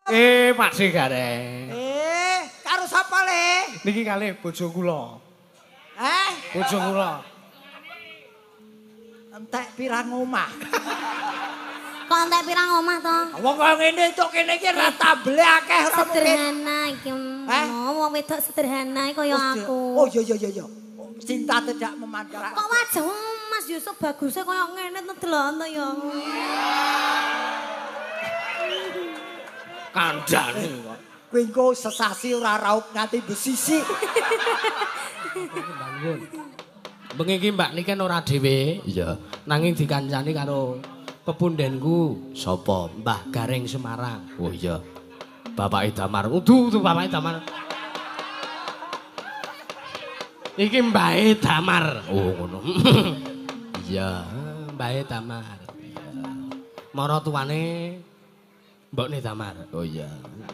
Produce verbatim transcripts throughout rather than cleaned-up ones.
Eh, Pak Gareng. Eh, karo sapa le? Niki kalih bojo kula. Eh, Bojo kula. entek pirang omah. Kok entek pirang omah to? Wong kaya ngene tok kene iki ra tabele akeh ora mungkin. Sederhana iki. Eh? Wong wedok sederhana kaya aku. Oh iya iya iya iya. Cinta tidak memandang. Kok wajah Mas Yusuf bagusnya kaya ngene to delok to ya. Kandhane kok. Kowe engko sesasi ora raup nganti besisi. Bangun. Bengi iki Mbak niki ora dhewe. Iya. Nanging dikancani karo pepundenku. Sapa? Mbah Gareng Semarang. Oh iya. Bapak Damar. Udu, udu Bapak Damar. Iki Mbah Damar. Oh ngono. Iya, Mbah Damar. Mara tuane Mbokne Damar. Oh iya.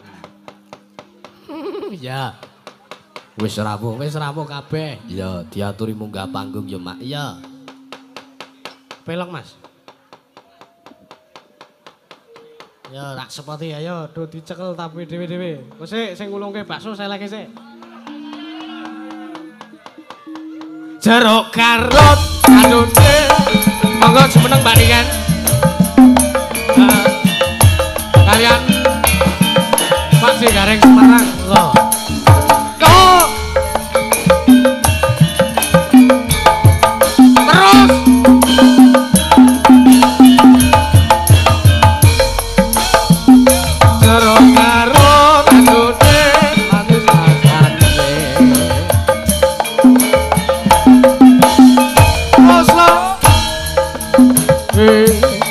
Iya. Wis rawuh, wis rawuh kabeh. Iya, diaturi munggah panggung ya, Mak. Iya. Pelok, Mas. Ya, tak sepoti ayo, do dicekel tapi dhewe-dhewe. Wis sik sing ngulungke bakso seleke sik. Jeruk karot adune. Monggo jumeneng Mbak Niken. Kalian Pak Gareng Semarang. Loh. Kok terus jeruk karot adune manis rasane. Oslo. Eh.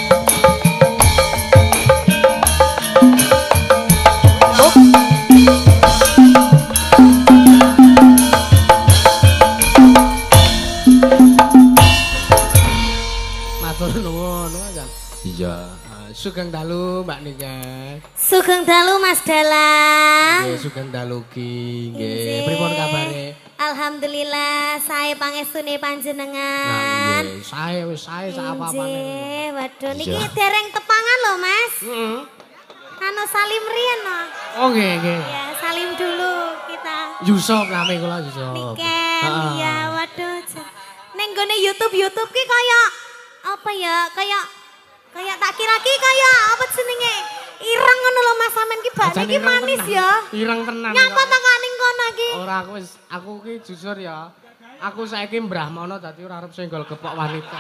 Iya, sugeng dalu Mbak Niken. Sugeng dalu Mas Dalang. Nggih, sugeng dalu ki. Nggih, pripun kabare? Alhamdulillah sae pangestune panjenengan. Nggih, sae wis sae sak apa-apane. Nggih, waduh niki dereng tepangan lho, Mas. Heeh. Anu salim riyen no. Oh nggih, nggih. Ya, salim dulu kita. Yusuf name kula Yusuf. Niken, iya waduh. Ning gone YouTube-YouTube ki kaya apa ya? Kayak kayak tak kira ki kaya apa jenenge? Ireng ngono lho Mas sampean ki bakne ki manis ya. Ireng tenan. Nyapa tekaning kono ki? Ora aku wis aku ki jujur ya. Aku saiki brahmana dadi ora arep senggol gepok wanita.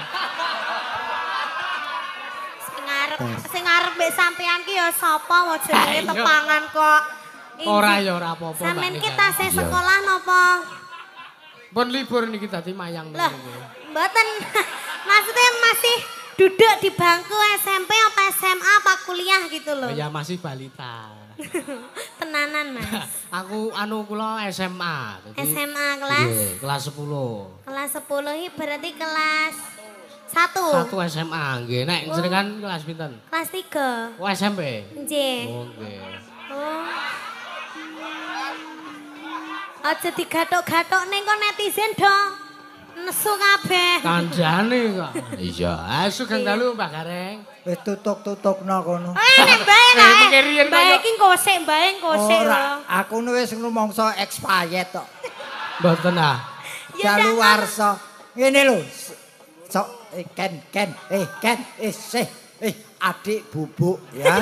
Sing arep sing arep mbek sampean ki ya sapa wae jenenge tepangan kok. Ora ya ora apa-apa. Sampeyan ki tasih sekolah napa? Pun libur niki dadi mayang Lah, niki. mboten. Maksudnya masih duduk di bangku S M P apa S M A apa kuliah gitu loh. Ya masih balita. Tenanan Mas. Aku anu kula S M A. S M A kelas? Nggih, kelas sepuluh. Kelas sepuluh ini berarti kelas satu. Satu S M A nggih. Nek jenengan kelas pinten? Kelas tiga. Oh S M P. Nggih. Oh nggih. Oh. Aja digathok-gathok ning kok netizen dong. Nesu kabeh. Kandhane kok. Iya, ah sugeng dalu Mbak Gareng. Wis tutuk-tutukno kono. Eh nek bae kae. mengke riyen Bae iki ngosek, bae ngosek Ora, lho. aku nu wis rumangsa expired tok. Mboten ah. Ya, Daluwarsa. Ngene lho. Sok eh, Ken Ken eh Ken eh sih eh adik bubuk ya.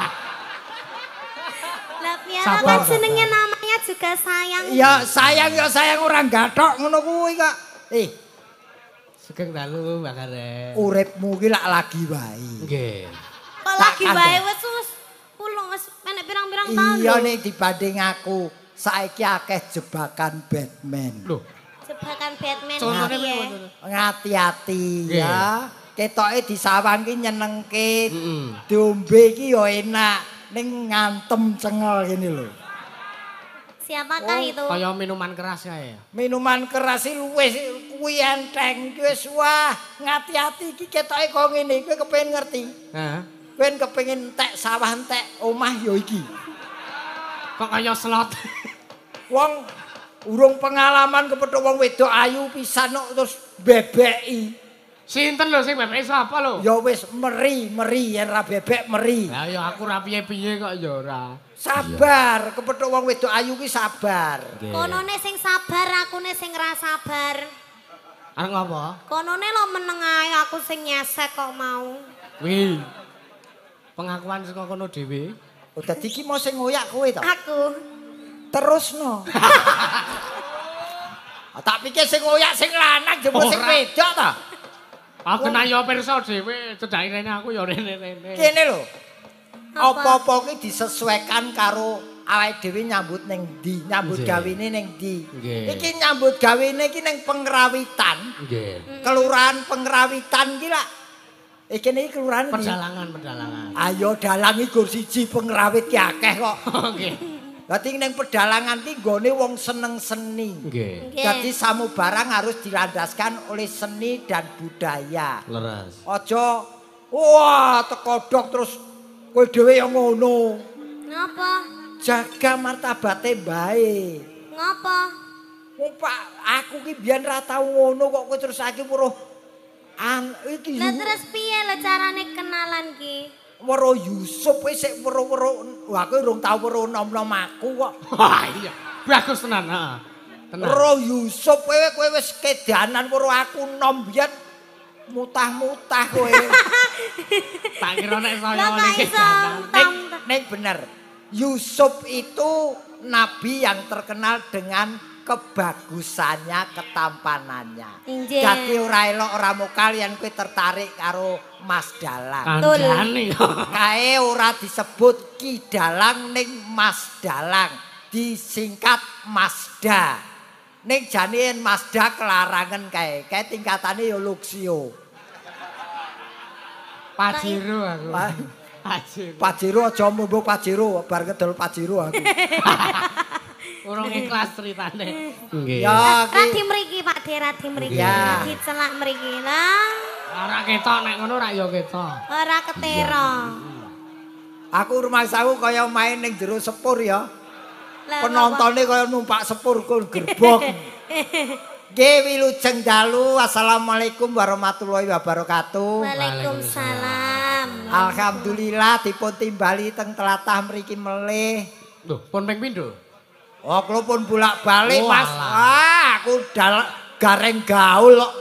Lah piye Sabar, kan sabar. jenenge namanya juga sayang. Ya sayang ya sayang ora gathok ngono kuwi kok. Eh, Sugeng dalu Mbak Gareng. uripmu ki lak lagi wae. Nggih. Kok lagi wae wis wis pulung wis menek pirang-pirang tahun. Iya lho. nih dibanding aku saiki akeh jebakan Batman. Loh, Jebakan Batman contohnya piye? pripun? Ngati-ati Nggih. ya. Ketoke disawang ki nyenengke. Heeh. Diombe ki ya enak. Ning ngantem cengel gini lho. Siapakah itu? Kaya minuman keras kae. Minuman keras iki luwih kuwi enteng iki wis wah ngati-ati iki ketoke kok ngene kowe kepengin ngerti. Heeh. Kowe kepengin entek sawah entek omah ya iki. Kok kaya slot. Wong urung pengalaman kepethuk wong wedok ayu pisan kok terus bebeki. Sinten lho sing bebek sapa lho? Ya wis meri, meri yen ra bebek meri. Lah ya aku ra piye-piye kok ya ora. Sabar, kepethuk wong wedok ayu ki sabar. Konone sing sabar, akune sing ra sabar. Arep ngopo? Konone lo meneng ae aku sing nyesek kok mau. Wih. Pengakuan saka kono dhewe. Oh dadi ki mau sing ngoyak kowe to? Aku. Terusno. Tak pikir sing ngoyak sing lanang jebul sing wedok to. Aku kena ya pirsa dhewe, cedhake rene aku ya rene-rene. Kene lho. Apa-apa ki disesuaikan karo awake dhewe nyambut ning ndi, nyambut gawene ning ndi. Iki nyambut gawene ki ning Pengrawitan. Nggih. Kelurahan Pengrawitan ki lak. Iki niki kelurahan ndi? Pedalangan, pedalangan. Ayo dalang iki gur siji Pengrawit ki akeh kok. Nggih. Dadi ning pedalangan ki nggone wong seneng seni. Nggih. Jadi samu barang harus dilandaskan oleh seni dan budaya. Leres. Aja wah tekodok terus kowe dhewe ya ngono. Ngapa? Jaga martabate bae. Ngapa? Wong Pak, aku ki biyen ra tau ngono kok kowe terus saiki weruh an iki Lah terus piye lho carane kenalan ki? weruh Yusuf kowe sik weruh-weruh. Wah kowe urung tau weruh nom-nom aku kok. Wah iya, bagus tenan, heeh. Tenan. Weruh Yusuf kowe kowe wis kedanan weruh aku nom biyen mutah-mutah kowe. Tak kira nek saya Lah ngene kok iso Nek, nek bener. Yusuf itu nabi yang terkenal dengan kebagusannya, ketampanannya. Injih. Jadi ora elok ora mokal yen kowe tertarik karo Mas Dalang. Kancane. Kae ora disebut Ki Dalang ning Mas Dalang, disingkat Masda. Ning jane Masda kelarangan kae. Kae tingkatane ya Luxio. Pajero aku. Pa- Pajero. Pajero aja mbok Pajero, bar ngedol Pajero aku. Urung ikhlas ceritane. Nggih. Ya Radi ki mriki Pak De, radi mriki. Ya. Radi celak mriki lah. Ora ketok nek ngono ora ya ketok. Ora ketera. aku rumah sawu kaya main ning jero sepur ya. Lah, Penontonnya kaya numpak sepur kon gerbong. Nggih wilujeng dalu. Assalamualaikum warahmatullahi wabarakatuh. Waalaikumsalam. Alhamdulillah dipun timbali teng tlatah mriki melih. Lho, pun ping pindho? Oh, kula pun bolak-balik, Oh, Mas. alah. Ah, aku dal gareng gaul kok.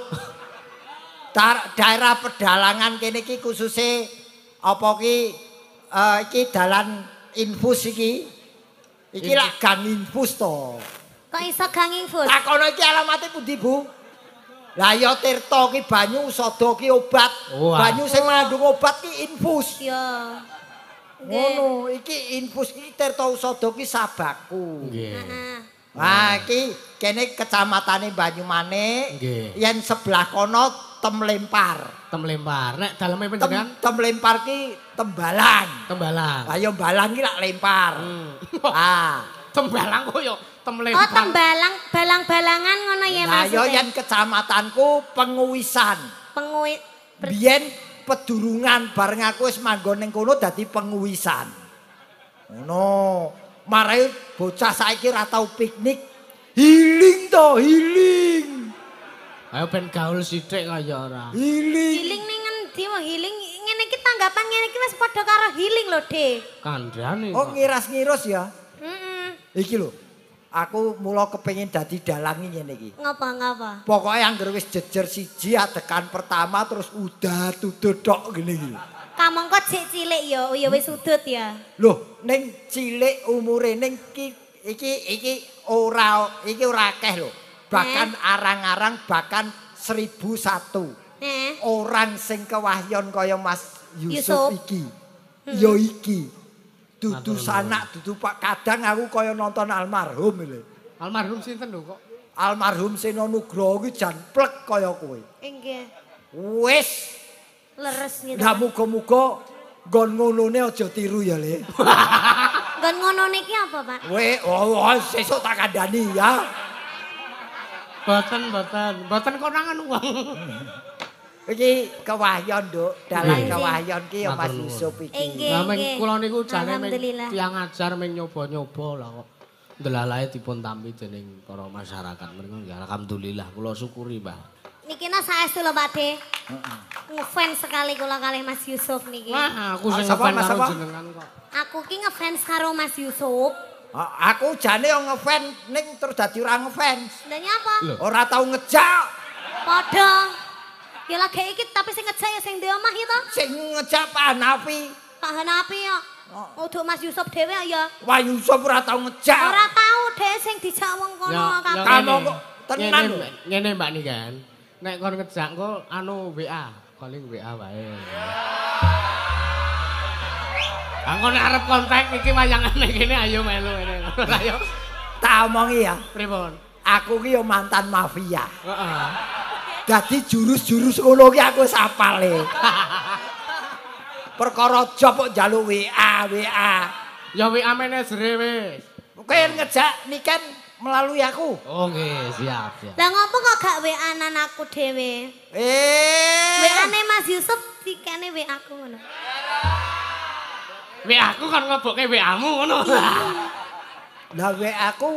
Dar- daerah pedalangan kene iki khususe apa ki eh, iki dalan infus iki. Iki lak gang infus to. Kok iso gang infus? Takono iki alamate pundi, Bu? Lah ya Tirta ki banyu, Sada ki obat. Wah. Banyu sing mengandung obat ki infus. Yo. Ngono, iki infus iki Tirta Usada ki sabaku. Nggih. Heeh. Nah, iki kene kecamatane Banyumane. Nggih. Yen sebelah kono Temlempar. Tem lempar. Nek daleme Tem, panjenengan Temlempar ki Tembalang. tembalang. Ayo balang ki lak lempar. Hmm. Ah. Tembalang kok ya tem Oh, lempar. tembalang, balang-balangan ngono ya Nah, yo maksudnya. yen kecamatanku Penguwisan. Pengui Biyen pedurungan bareng aku wis manggon ning kono dadi Penguwisan. Ngono. Marai bocah saiki ora tau piknik. Healing to, healing. Ayo ben gaul sithik kaya ora. Healing. healing ning endi mau healing ngene iki tanggapan ngene iki wis padha karo healing lho, De. Kandhane. Oh, ngiras-ngiros ya. Heeh. Iki lho. Aku mula kepengin dadi dalangi ngene iki. Ngapa ngapa? Pokoke anggere wis jejer siji adekan pertama terus udah tudut tok ngene iki. Kamangka jek cilik ya, ya wis udut ya. Loh, ning cilik umure ning iki iki iki ora iki ora akeh lho. Bahkan arang-arang bahkan seribu satu. Eh. Orang sing kewahyon kaya Mas Yusuf. Yusuf, iki. Ya iki. Dudu sanak, dudu Pak kadang aku kaya nonton almarhum lho. Almarhum sinten lho kok? Almarhum Seno Nugroho ki jan plek kaya kowe. Inggih. Wis, Leres gitu. lah muga-muga nggon ngonone aja tiru ya, Le. Nggon ngono niki apa, Pak? We, oh, oh sesuk tak kandhani ya. Boten, boten. Boten konangan wong. Iki kewahyon, Nduk. Dalang Nggih. kewahyon ki ya Mas Matur nuwun. Yusuf iki. Inggih. Lah meng nggih. kula niku jane meng Alhamdulillah. tiyang ajar meng nyoba-nyoba lah kok. Ndelalae dipun tampi dening para masyarakat mriku nggih alhamdulillah kula syukuri, Mbah. Niki na saestu lho Pak De. Ngefans sekali kula kalih Mas Yusuf niki. Wah, aku sing Sapa, ngefans Mas, karo sapa? jenengan kok. Aku ki ngefans karo Mas Yusuf. Ah, aku jane yo ngefans ning terus dadi ora ngefans. Lah nyapa? Lho. Ora tau ngejak. Padha. Ya lagi iki tapi sing ngejak ya sing di omah ya to. Sing ngejak Pak Hanafi. Pak Hanafi ya. Uduk Mas Yusuf dhewe ya. Wah Yusuf ora tau ngejak. Ora tau dhewe sing dijak wong kono Ya, kabeh. ya Kamu ngene. kok tenan Ngene, lho. Ngene Mbak Niken. Nek kon ngejak kok anu W A, calling W A wae. Aku nek arep kontak iki wayangane kene ayo melu ngene. Ayo. Tak omongi ya. Pripun? Aku ki yo mantan mafia. Heeh. Dadi jurus-jurus ngono ki aku wis apal e. Perkara job kok njaluk W A, W A. Ya W A manajere wis. Kowe ngejak niken melalui aku. Oh nggih, siap, siap. Lah ngopo kok gak W A-an aku dhewe? Eh. W A-ne Mas Yusuf dikene W A-ku ngono. W A aku kan ngebokke W A-mu ngono. Lah W A-ku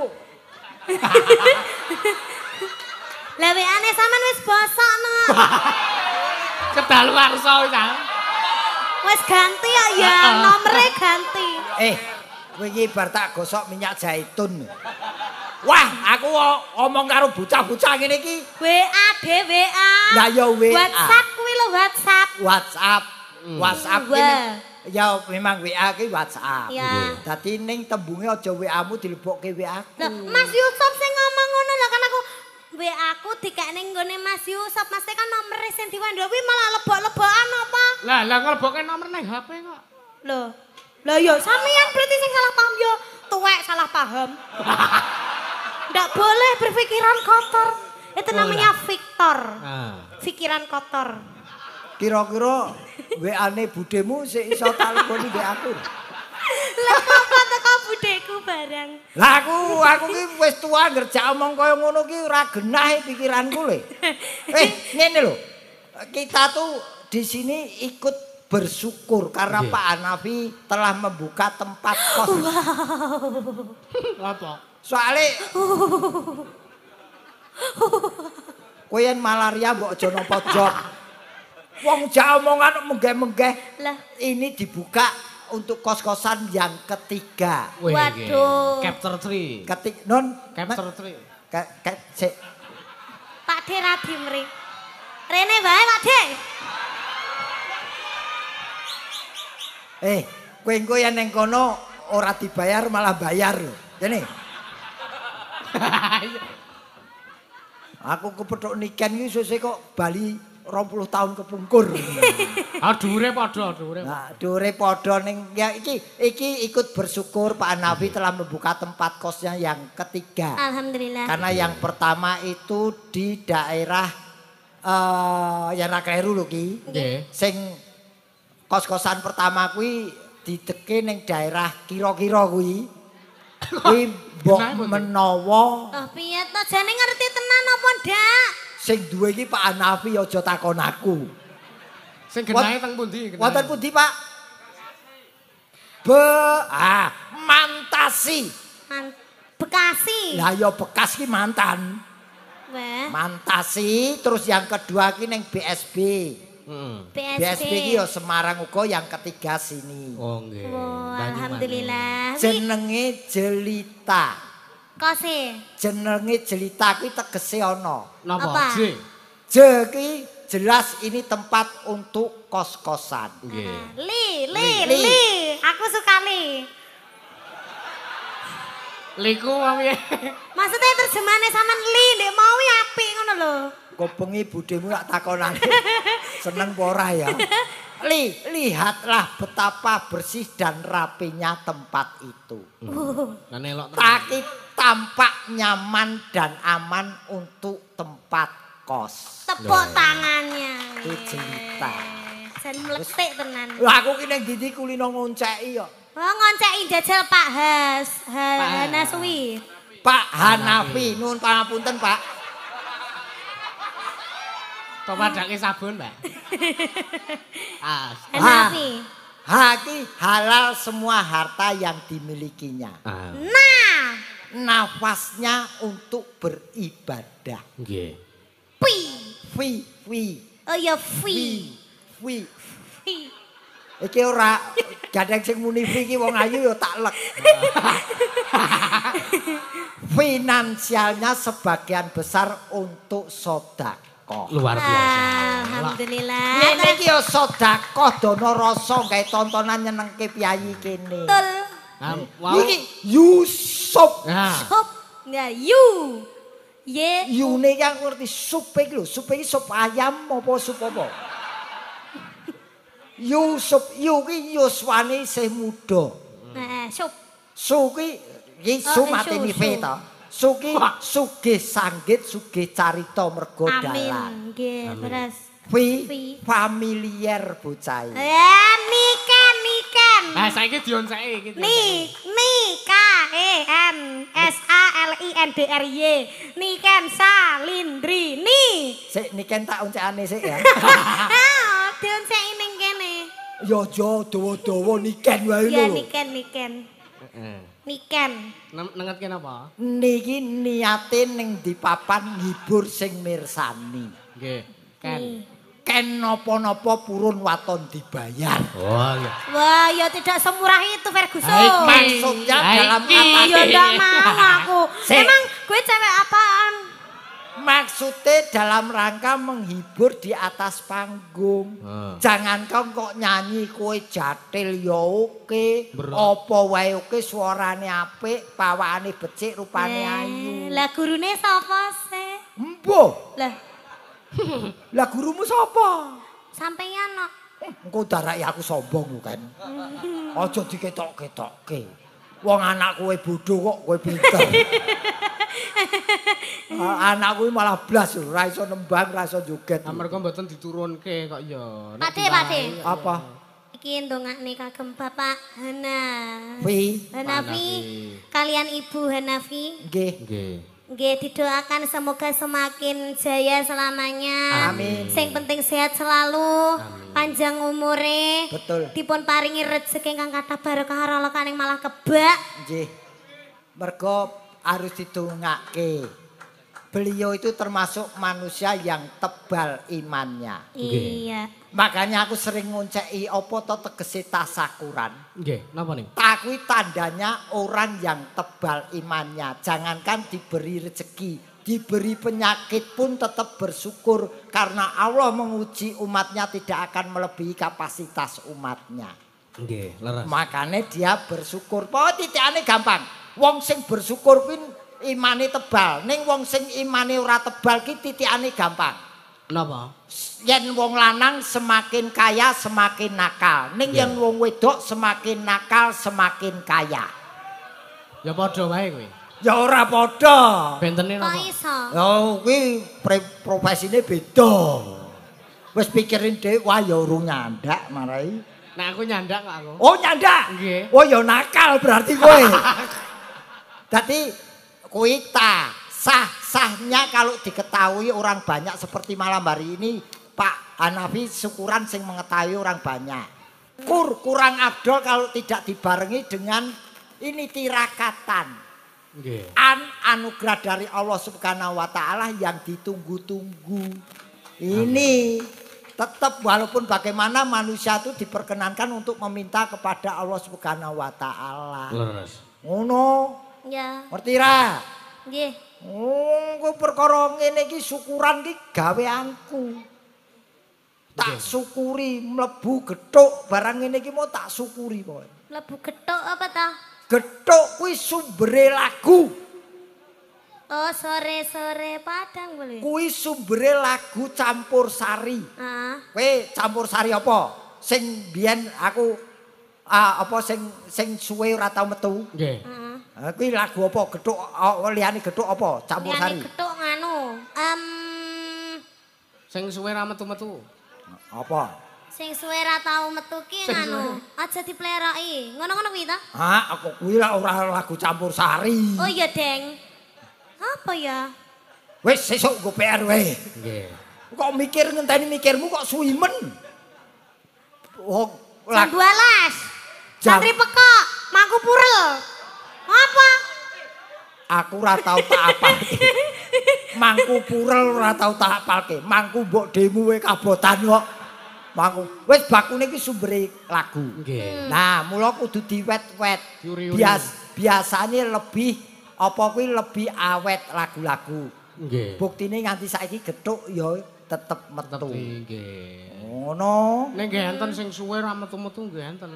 Lah W A-ne sampean wis bosok no. Kedaluwarsa wis ah. Wis ganti ya ya, nomere ganti. eh kowe iki bar tak gosok minyak zaitun. Wah, aku o- omong karo bocah-bocah ngene iki. W A de W A. Lah ya W A. WhatsApp kuwi lho WhatsApp. WhatsApp. WhatsApp ki Wah. mem- ya memang W A ki WhatsApp. Ya. Dadi ning tembunge aja W A-mu dilebokke W A-ku. Lah Mas Yusuf sing ngomong ngono lho kan aku W A-ku dikene nggone Mas Yusuf. Mas kan nomere sing diwandu kuwi malah lebok-lebokan apa? Lah, lah nglebokke nomor nang H P kok. Loh. Lah ya sampean berarti sing salah paham ya. Tuwek salah paham. Nggak boleh berpikiran kotor. Itu namanya Victor. Ah. Pikiran kotor. Kira-kira W A-ne budemu sik iso tak leboni mbek aku. Lah apa teko budeku barang. Lah aku aku ki wis tua ngerjak omong kaya ngono ki ora genah e pikiranku le. Eh, ngene lho. Kita tuh di sini ikut bersyukur karena Nggih. Pak Hanafi telah membuka tempat kos. Apa? Soale kowe yen malaria mbok aja nampa job. Wong jak omongan menggeh-menggeh. Lah. Ini dibuka untuk kos-kosan yang ketiga. Wih, Waduh. nggih. Capture three. Ketik non Capture three. Ke, ke, sik. Pak De Radi mri. Rene bae Pak De. Eh, kowe engko yen ning kono ora dibayar malah bayar lho. Kene. Aku kepethuk niken iki sesuk kok Bali rong puluh tahun kepungkur. Ah dhuwure padha, dhuwure. Nah, dure padha ning ya iki iki ikut bersyukur Pak Hanafi telah membuka tempat kosnya yang ketiga. Alhamdulillah. Karena yang pertama itu di daerah eh yang ra kleru lho ki. Nggih. Sing kos-kosan pertama kuwi dideke ning daerah kira-kira kuwi. Kuwi mbok menawa Oh piye to jane ngerti tenan apa ndak? sing duwe iki Pak Hanafi aja takon aku. Sing genahe teng pundi? genahe? Wonten pundi, Pak? Be ah, Mantasi. Man, Bekasi. Lah ya bekas ki mantan. Wah, Mantasi terus yang kedua ki ning B S B. Heeh. B S B S B. B ki ya Semarang uga yang ketiga sini. Oh nggih. Wah, Banyumanik. alhamdulillah. Wi, Jenenge Jelita. kose. Jenenge Jelita kuwi tegese ana. Napa? Apa? J. J ki jelas ini tempat untuk kos-kosan. Nggih. Li, li, Li. li. Aku suka li. Liku wae. Maksudnya terjemahane sampean li, ndek mau ya apik ngono lho. Kopengi budemu tak takonane. Seneng apa ora ya? Li, lihatlah betapa bersih dan rapinya tempat itu. Kan elok. Taki tampak nyaman dan aman untuk tempat kos. Tepuk tangannya. Itu cerita. Jan meletik tenan. Lah aku ki ning ndi kulino ngonceki ya. Oh ngonceki jajal Pak Has, ha, Pak. Hanaswi. Pak Hanafi, nuwun pangapunten, Pak. Tomadake sabun, Mbak. Ah. Hanafi. Haki halal semua harta yang dimilikinya. Ah. Nah, Nafasnya untuk beribadah. Nggih. pi. fi, fi. Oh ya fi. Fi. Fi. Iki ora gadang sing muni fi iki wong ayu ya tak lek. Finansialnya sebagian besar untuk sedekah. Luar biasa. Alhamdulillah. Ngene iki ya sedekah dono rasa gawe tontonan nyenengke piyayi kene. Betul. Nah, wow. Iki Yusuf. Nah, Sup. Ya you. Ye. Yune yang ngerti sup iki lho, sup iki sup ayam apa sup apa? Yusuf, yu ki Yuswani isih muda. Nah, sup. Su ki iki Oh, su eh, mateni su, fe su. to. Su ki sugih sanggit, sugih carita mergo dalan. Amin. Nggih, terus. Fi Fi. familiar bocah iki. Eh, niken, niken. nah saiki dionseki iki. Ni, ni, K, E, N, S, A, L, I, N, D, R, Y. Niken, Salindri, ni. Sik niken tak oncekane sik ya. Ah, dionseki ning kene. Ya aja dawa-dawa niken wae Ya, lho. niken, niken. Heeh. Niken. Nengetke napa? Niki niate ning di papan ngibur sing mirsani. Nggih. Kan. Nih. Ken napa-napa purun waton dibayar. Oh, iya. Wah, ya tidak semurah itu Ferguson. Hai, Maksudnya Hai, dalam Ki. apa? Ya enggak mau aku. Sik. Emang gue cewek apaan? Maksudnya dalam rangka menghibur di atas panggung. Hmm. Jangan kau kok nyanyi kue jatil ya oke. Berat. Apa wae oke suarane apik, pawakane becik, rupane ayu. Lah gurune sapa sih? Embuh. Lah, Lah gurumu sapa? sampeyan no. Engko daraki aku sombong lho kan. Aja diketok-ketokke. Wong anak kowe bodho kok kowe pinter. Ah, anak kuwi malah blas ora iso nembang, ora iso joget. Amarga mboten diturunke kok ya. Nek Pakde, diwai, Pakde. kok Apa? Iki ndongakne kagem Bapak Hana. Wi, Hanafi, kalian Ibu Hanafi. nggih. Nggih. Nggih didoakan semoga semakin jaya selamanya. Amin. Sing penting sehat selalu, panjang umure. Betul. Dipun paringi rezeki ingkang kathah barokah rolokaning malah kebak. Nggih. Mergo harus didongake. Beliau itu termasuk manusia yang tebal imannya. Iya. Makanya aku sering ngonceki apa to tegese tasakuran. Nggih, napa nih? Takui tandanya orang yang tebal imannya. Jangankan diberi rezeki, diberi penyakit pun tetap bersyukur. Karena Allah menguji umatnya tidak akan melebihi kapasitas umatnya. Nggih, leres. Makanya dia bersyukur. Bahwa titikane gampang. Wong sing bersyukur pun imane tebal. Ning wong sing imane ora tebal ki titikane gampang. Napa? Yen wong lanang semakin kaya semakin nakal. Ning yen wong wedok semakin nakal semakin kaya. Ya padha wae kowe. Ya ora padha. Bentene Kok napa? iso? Ya kuwi profesine beda. Wis pikirin dhewe wah ya urung nyandak marai. Nek aku nyandak kok aku. Oh nyandak. Nggih. Oh ya nakal berarti kowe. Dadi kuwi ta sah-sahnya kalau diketahui orang banyak seperti malam hari ini Pak Hanafi syukuran sing mengetahui orang banyak. Kur kurang abdol kalau tidak dibarengi dengan ini tirakatan. Nggih. An anugerah dari Allah Subhanahu wa taala yang ditunggu-tunggu. Ini tetap walaupun bagaimana manusia itu diperkenankan untuk meminta kepada Allah Subhanahu wa taala. Leres. Ngono. Ya, Ngerti ra? nggih. Oh, kowe perkara ngene iki syukuran iki gaweanku. Tak syukuri mlebu gethuk barang ngene iki mau tak syukuri pokoke. Lebu gethuk apa ta? Gethuk kuwi sumbere lagu. Oh, sore-sore Padang boleh. Kuwi sumbere lagu campursari. Ah, Kowe campursari apa? Sing biyen aku ah, apa sing sing suwe ora tau metu. Nggih. heeh. Ah, kuwi lagu apa? Gethuk oh, liyane gethuk apa? Campursari. Liyane gethuk nganu. Em Sing suwe ra metu-metu. Apa? sing suwe ra tau metu ki Sing nganu. suwe. Aja dipleroki. Ngono-ngono kuwi ta? Ah, aku kuwi lah ora lagu campursari. Oh iya, Deng. Apa ya? Wis sesuk nggo P R wae. Nggih. Kok mikir ngenteni mikirmu kok suwimen. Oh, Jam dua belas. Jam- Santri pekok, mangku purel. Apa? aku ora tau tak apa. Mangku purel ora tau tak apalke. Mangku mbok demu we kabotan kok. Mangku. Wis bakune iki sumbere lagu. Nggih. Nah, mula kudu diwet-wet. Yuri-yuri. Bias biasane lebih apa kuwi lebih awet lagu-lagu. Nggih. Buktine nganti saiki gethuk ya tetep metu. Nggih. Ngono. Ning nggih enten sing suwe ra metu-metu nggih enten.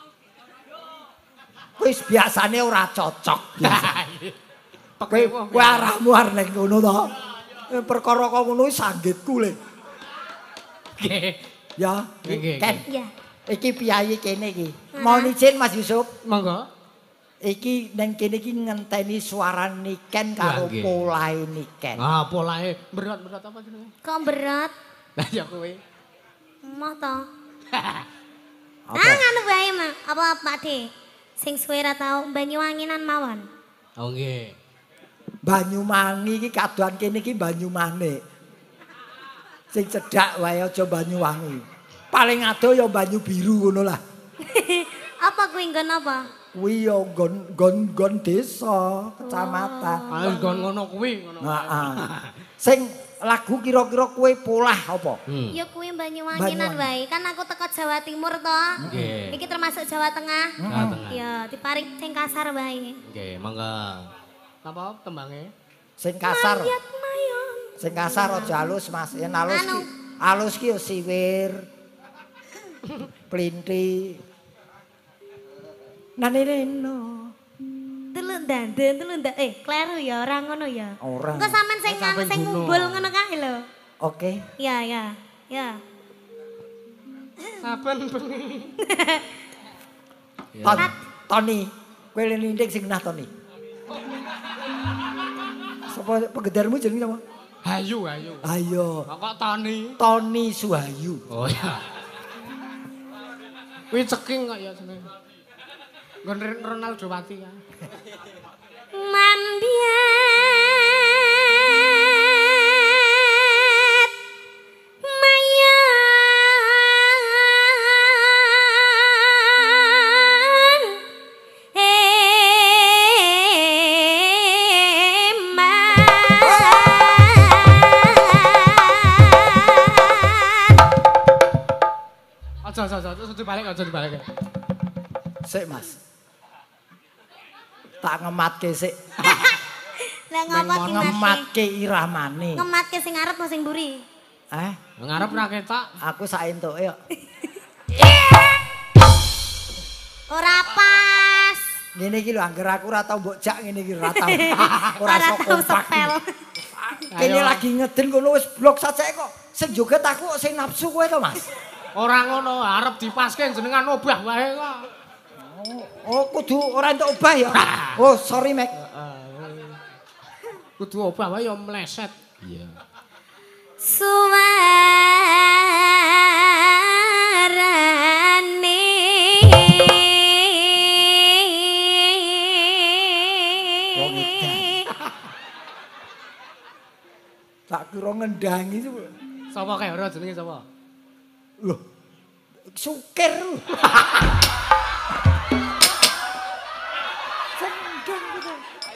Wis biasane ora cocok. Kowe Pekewo. kowe arahmu arep ning ngono to. Eh, perkara kok ngono wis sanggitku le. Nggih. Ya, Nggih, Ken. Iya. Iki piyayi kene iki. Mau izin Mas Yusuf. Monggo. Iki ning kene iki ngenteni suara Niken karo Wah, nggih. polahe Niken. Ah, polahe berat-berat apa jenenge? Kok berat? Lah ya kowe. Moh to. Apa? Ah nganu bae mah. Apa Pak De? Sing suwe ra tau Banyuwanginan mawon. Oh nggih. Banyuwangi iki kadoan kene iki Banyumane. Sing cedhak wae aja Banyuwangi. Paling ado ya Banyu Biru ngono lah. Apa kuwi nggon apa? Kuwi ya nggon nggon desa, kecamatan. Ah wis gon ngono kuwi ngono. Heeh. Sing lagu kira-kira kowe polah apa? Hmm. Ya kuwi Banyuwanginan Banyuwangi. wae. Kan aku teko Jawa Timur to. Nggih. Iki termasuk Jawa Tengah. Jawa Tengah. Ya, diparing sing kasar wae. Nggih, monggo. Napa tembange? Sing kasar. Mayat mayon. Sing kasar aja halus Mas. Yen halus Anu. ki halus ki ya siwir. Plinthi. Nanireno. Tulun dandan, tulun ndak eh kleru ya ora ngono ya. Ora. Engko sampean sing Sampai sing bunuh. ngumpul ngono kae lho. Oke. Ya, ya. Ya. Saben bengi. Ton, Tony, kowe lindik sing nah Tony. Sapa pegedermu jenenge sapa? Hayu, hayu. Ayo, Kok Tani? Tony Suhayu. Oh ya. Kuwi ceking kok ya jenenge. Nggon Ronaldo Wati kan. Mambiat mayan eman. Aja aja aja aja dibalik aja dibalik. Sik Mas. Tak ngematke sik. Lah ngapa ki Mas? Ngematke iramane. Ngematke sing ngarep apa sing mburi? Eh, Ngarep ra ketok. aku sak entuke yo. Ora pas. Ngene iki lho angger aku ora tau mbok jak ngene iki ora tau. Ora Ora sok tau kompak. sepel. Kene Ayo. lagi ngeden kono wis blok sajake kok. Sing joget aku kok sing nafsu kowe to, Mas. Ora ngono, arep dipaske jenengan obah wae kok. Oh, kudu ora entuk obah ya. Oh, sorry, Mek. Kudu obah wae ya meleset. Iya. Suarane Wong edan. Tak kira ngendangi itu. Sapa kae ora jenenge sapa? Loh. Sukir. Sendang gitu.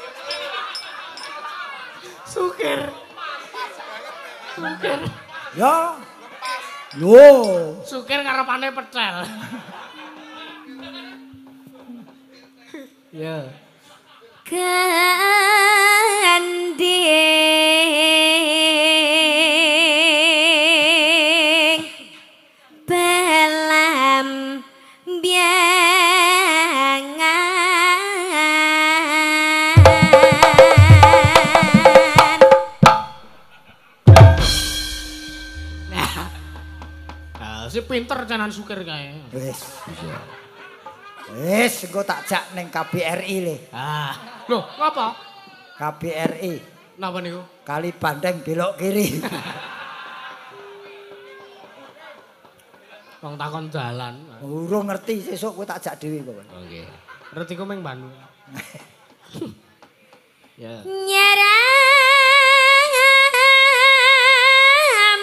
Sukir. Sukir. Ya. Yo. Sukir ngarepane pecel. Ya. Gandeng belam biangan. Nah, si pinter tenan Sukir kae. Wis. Wis, engko tak jak ning K B R I le. Ah, lho, ngapa? K B R I. Napa niku? Kali Bandeng belok kiri. Wong takon dalan. Urung ngerti sesuk kowe tak jak dhewe kok. Oke. Ngerti ku ming Bandung. Ya. Nyeram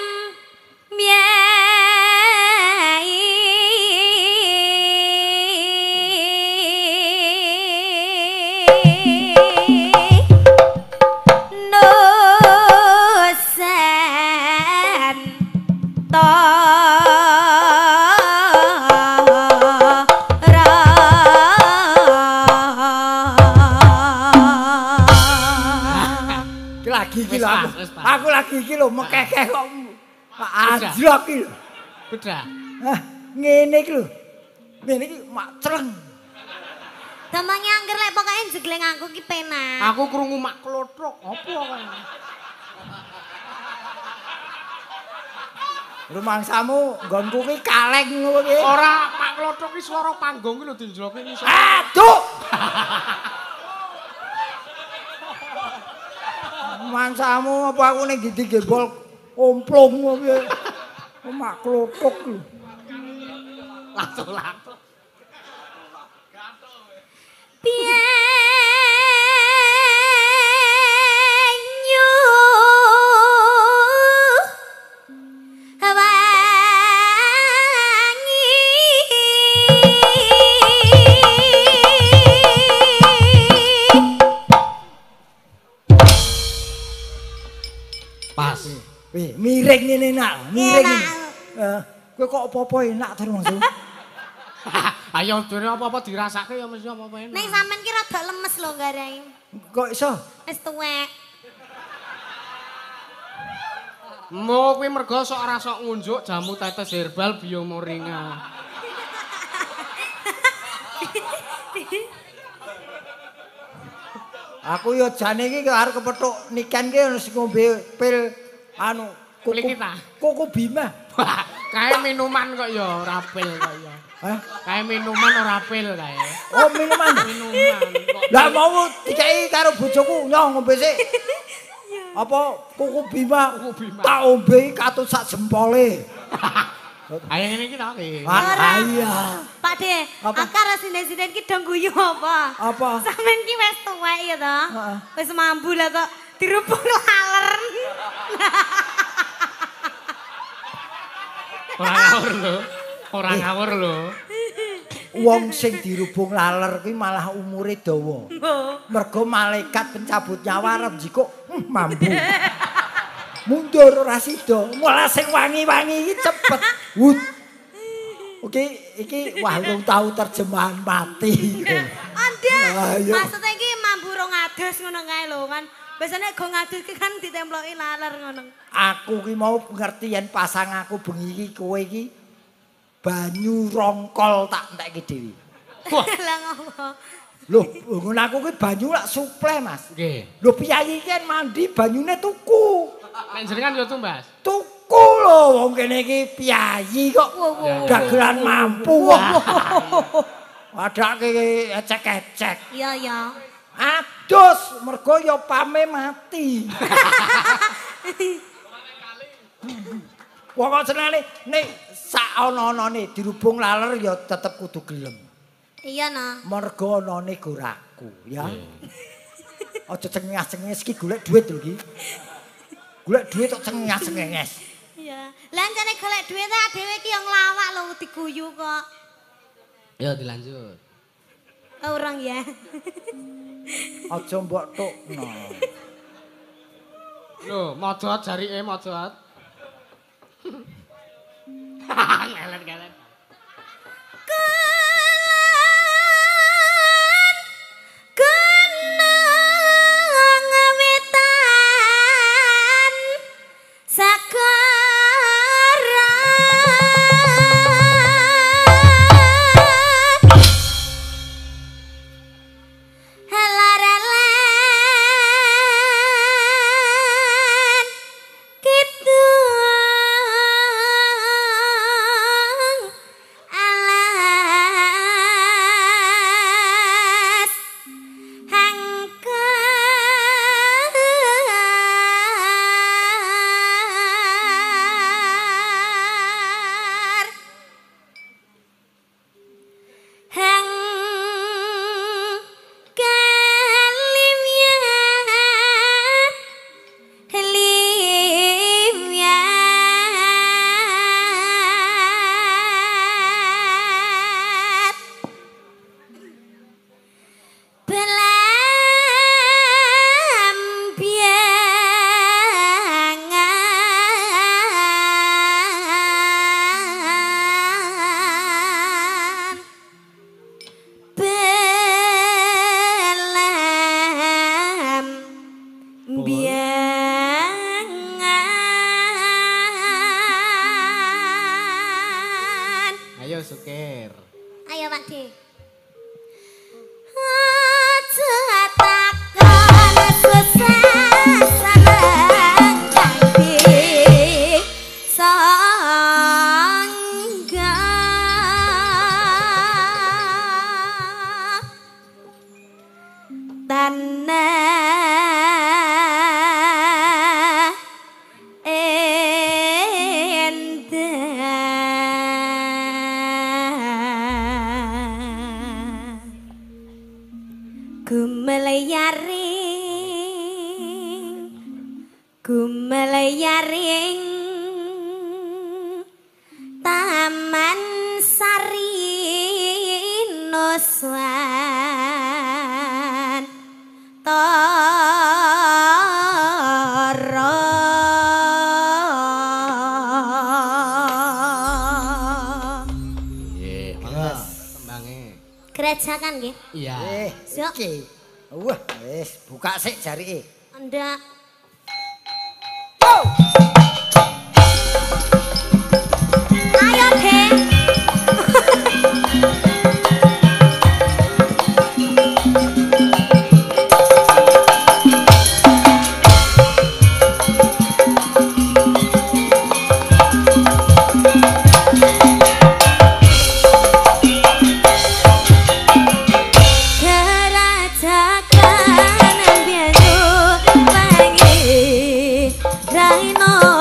biai lagi iki Wis lho. pas, Aku, wis pas. aku lagi iki lho mekekeh kok. Ajrok iki lho. Bedah. Hah, ngene iki lho. Ngene iki mak celeng. Gampangnya angger lek pokoke jegleng aku ki penak. Aku krungu mak klothok. Apa kan? Rumangsamu nggonku ki kaleng ngono ki. Ora mak klothok ki swara panggung ki lho dijloke ngisor. Aduh. Mangsamu apa aku ning gidi gembol omplong ngono piye. Mak klothok lho. Langsung langsung. Pienyu wangi Pas. Wih, miring ngene nak, miring. Enak. Eh, kowe kok apa-apa enak terus maksud. Ayo dene apa-apa dirasake ya mesti apa-apa enak. Ning sampean ki rada lemes lho garai. Kok iso? Wis tuwek. Mo kuwi mergo sok ora sok ngunjuk jamu tetes herbal biomoringa. Aku yo jane iki arep kepethuk niken ki ono sing ngombe pil anu Pil kuku kita. kuku bima. Kae minuman kok ya ora pil kok ya. Hah? Kae minuman ora pil kae. Oh, minuman. Minuman kok. Lah mau dikei karo bojoku nyong ngombe sik. Apa kuku bima? Kuku bima. Tak ombe katut sak jempole. Ayo ngene iki ta iki. Ah, iya. Pak De, Apa? aku karo sinden-sinden ki dong guyu apa? Apa? Sampeyan ki wis tuwek ya to? Heeh. Wis mambu lah kok dirubung laler. Ora ngawur lho. Ora ngawur lho. Wong sing dirubung laler kuwi malah umure dawa. Mergo malaikat pencabut nyawa arep jikuk hmm, mambu. Mundur ora sida. Malah sing wangi-wangi iki cepet. Wut. Oke, iki wah urung tau terjemahan mati. Anda, Ah, iya. maksudnya iki mambu rong adus ngono kae lho kan. Biasanya go ngadus ki kan ditemploki laler ngono. Aku ki mau ngerti yen pasang aku bengi iki kowe iki banyu rongkol tak entekke dhewe. Lah ngopo? Loh, ngono aku ki banyu lak suple, Mas. Nggih. Lho piyayi ki mandi banyune tuku. Nek jenengan yo tumbas. Tuku lho wong kene iki piyayi kok dagelan mampu. Adake ecek-ecek. Iya ya. Adus mergo ya pame mati. Wong senengane nek sak ana-anane dirubung laler ya tetep kudu gelem. Iya nah. Mergo anane goraku ya. Aja cengenges-cengenges iki golek duit lho iki. Golek duit kok cengenges-cengenges. Iya. Lah jane golek duit ta dhewe ki yo nglawak lho diguyu kok. Ya dilanjut. Oh, orang ya. Aja mbok tukno. Lho, modot jarike modot. Ngelet-ngelet. Gitu mana Gumelayaring Gumelayaring Taman Sari Noswan Toro Nggih, monggo tembange. Gerajakan nggih. Iya. Eh, Siap. iki. Wah, wis buka sik jarike. Ndak. Ayo, Dek. Raino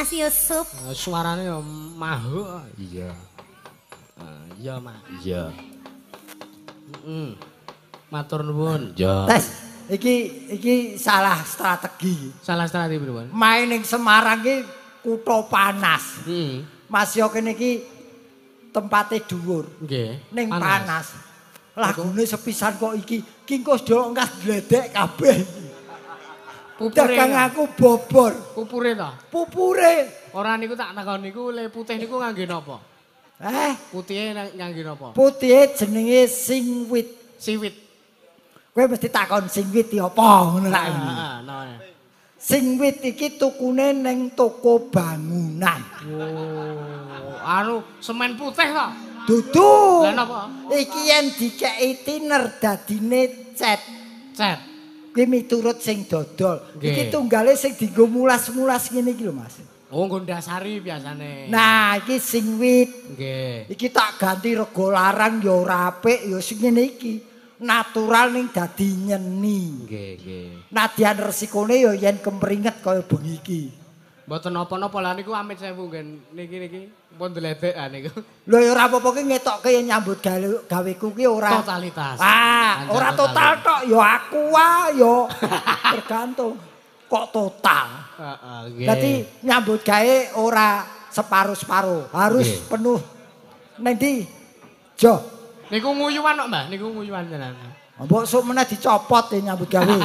Mas Yusuf. Suarane yo mahuk. Iya. Iya, Mak. Iya. Heeh. Matur nuwun. Ya. Tes, iki iki salah strategi. Salah strategi pripun? Main ning Semarang iki kutha panas. Heeh. Mas yo kene iki tempate dhuwur. Nggih. Ning panas. Lagune sepisan kok iki. Ki engko sedaya engkas gledek kabeh iki. Pupure. Dagang aku bobor. Pupure to? Pupure. Ora niku tak takon niku le putih niku ngangge napa? Eh, Putihe ngangge napa? putih jenenge singwit. Siwit. Kowe mesti takon singwit iki apa ngono lak. Heeh, nah. Singwit iki tukune ning toko bangunan. Oh, anu semen putih to? Dudu. Lah napa? Iki yen dikeki tiner dadine cet. Cet. Kuwi miturut sing dodol. Nggih. Iki tunggale sing dienggo mulas-mulas ngene iki lho, Mas. Oh, nggo ndasari biasane. Nah, iki singwit. Nggih. Iki tak ganti rego larang ya ora apik ya sing ngene iki. Natural ning dadi nyeni. Nggih, nggih. Nadyan resikone ya yen kempringet kaya bengi iki. Mboten napa-napa lah niku amit sewu nggen niki-niki pun dledek ah niku. Lho ya ora apa-apa ki ngetokke ya nyambut gawe gaweku ki ora Totalitas. Ah, ora total tok ya aku wae ya tergantung kok total. Heeh, nggih. Dadi nyambut gawe ora separuh-separuh, harus Nggih. penuh. Ning ndi? Jo. Niku nguyuhan kok, Mbah, niku nguyuhan tenan. Mbok sok meneh dicopot ya nyambut gawe.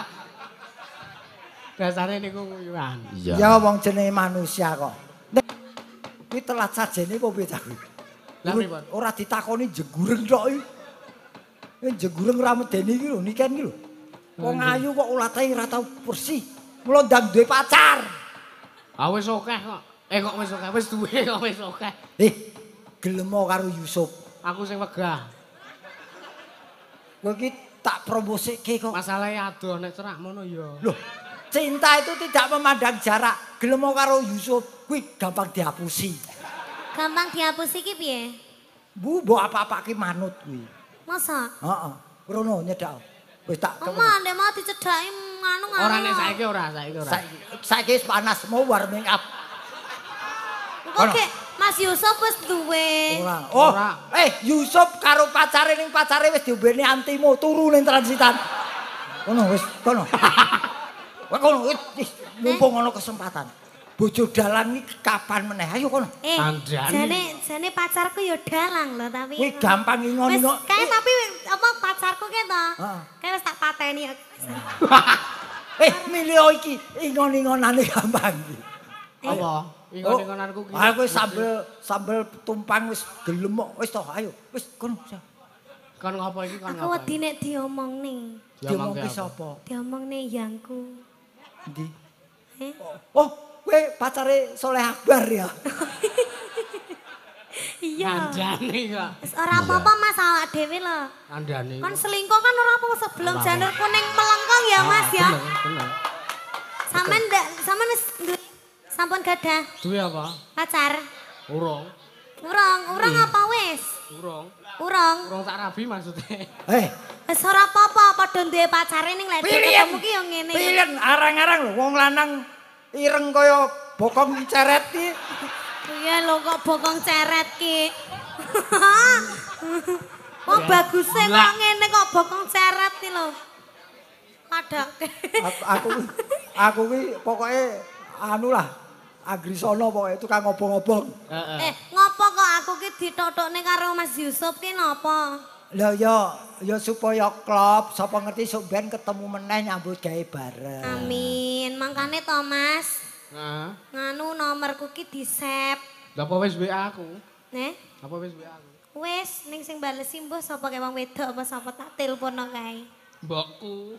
Dasare niku nguyuhan. Ya wong jenenge manusia kok. Nek kuwi telat sajene apa piye cah? Lah pripun? Ora ditakoni jenggureng tok iki. Eh jenggureng ra medeni iki lho, niken iki lho. Wong ayu kok ulatahe ora tau bersih. Mula ndang duwe pacar. Ah wis akeh kok. Eh kok wis akeh, wis duwe kok wis akeh. Eh, gelemo karo Yusuf. Aku sing wegah. Kowe iki tak promosike kok. Masalahe adoh nek cerak mono ya. Loh, cinta itu tidak memandang jarak. Gelemo karo Yusuf kuwi gampang dihapusi. Gampang dihapus iki piye? Bu, mbok apa-apake manut kuwi. Masa? Heeh. Rono nyedak. Wis tak Oma ndek mau dicedhaki nganu nganu. Ora nek saiki ora, saiki ora. Saiki saiki wis panas mau warming up. Oke, Mas Yusuf wis duwe. Ora. Oh, Ora. eh Yusuf karo pacare ning pacare wis diombeni antimo turu ning transitan. Kono wis, kono. Wah kono wis mumpung ana kesempatan. Bojo dalang iki kapan meneh? Ayo kono. Eh, Kandhani. jane jane pacarku ya dalang lho tapi. Kuwi gampang Wis ingon-ingon. kae tapi apa pacarku ki to. Heeh. Kae wis tak pateni. Eh, milih iki ingon-ingonane gampang iki. Apa? Ingon-ingonanku ki. Ah kowe sambel sambel tumpang wis gelem kok. Wis toh, ayo. Wis kono. Kon ngopo iki kon Aku ngopo? wedi nek diomongne. Diomong ki apa? sapa? Diomongne yangku. Endi? Eh? Oh, kowe pacare Soleh Akbar ya. Iya. Kandhani kok. Wis ora apa-apa Mas awak dhewe lho. Kandhani. Kan selingkuh kan ora apa sebelum janur kuning melengkung ya Mas ya. Bener, bener. Sampeyan ndak sampeyan wis duwe- sampun gadah Duwe apa? pacar? Urung. Urung, urung apa wis? Urung. Urung. Urung tak rabi maksudnya. Eh, Wis ora apa-apa padha duwe pacare ning lek ketemu ki yo ngene. Pilihan arang-arang lho wong lanang ireng kaya bokong ceret iki. Iya lho kok bokong ceret ki. Wong baguse kok ngene kok bokong ceret ki lho. Padake. Aku aku, aku ki pokoke anu lah Agrisono pokoke tukang ngobong-ngobong. Heeh. Eh, ngopo kok aku ki ditotokne karo Mas Yusuf ki napa? Lah ya ya supaya klop sapa ngerti sok ben ketemu meneh nyambut gawe bareng. Amin. Mangkane to Mas, Heeh. nganu nomorku ki di-save. Lah apa wis W A aku? Nih, Apa wis W A aku? wis ning sing balesi mbah sapa kae wong wedok apa sapa tak telepono kae. Mbokku.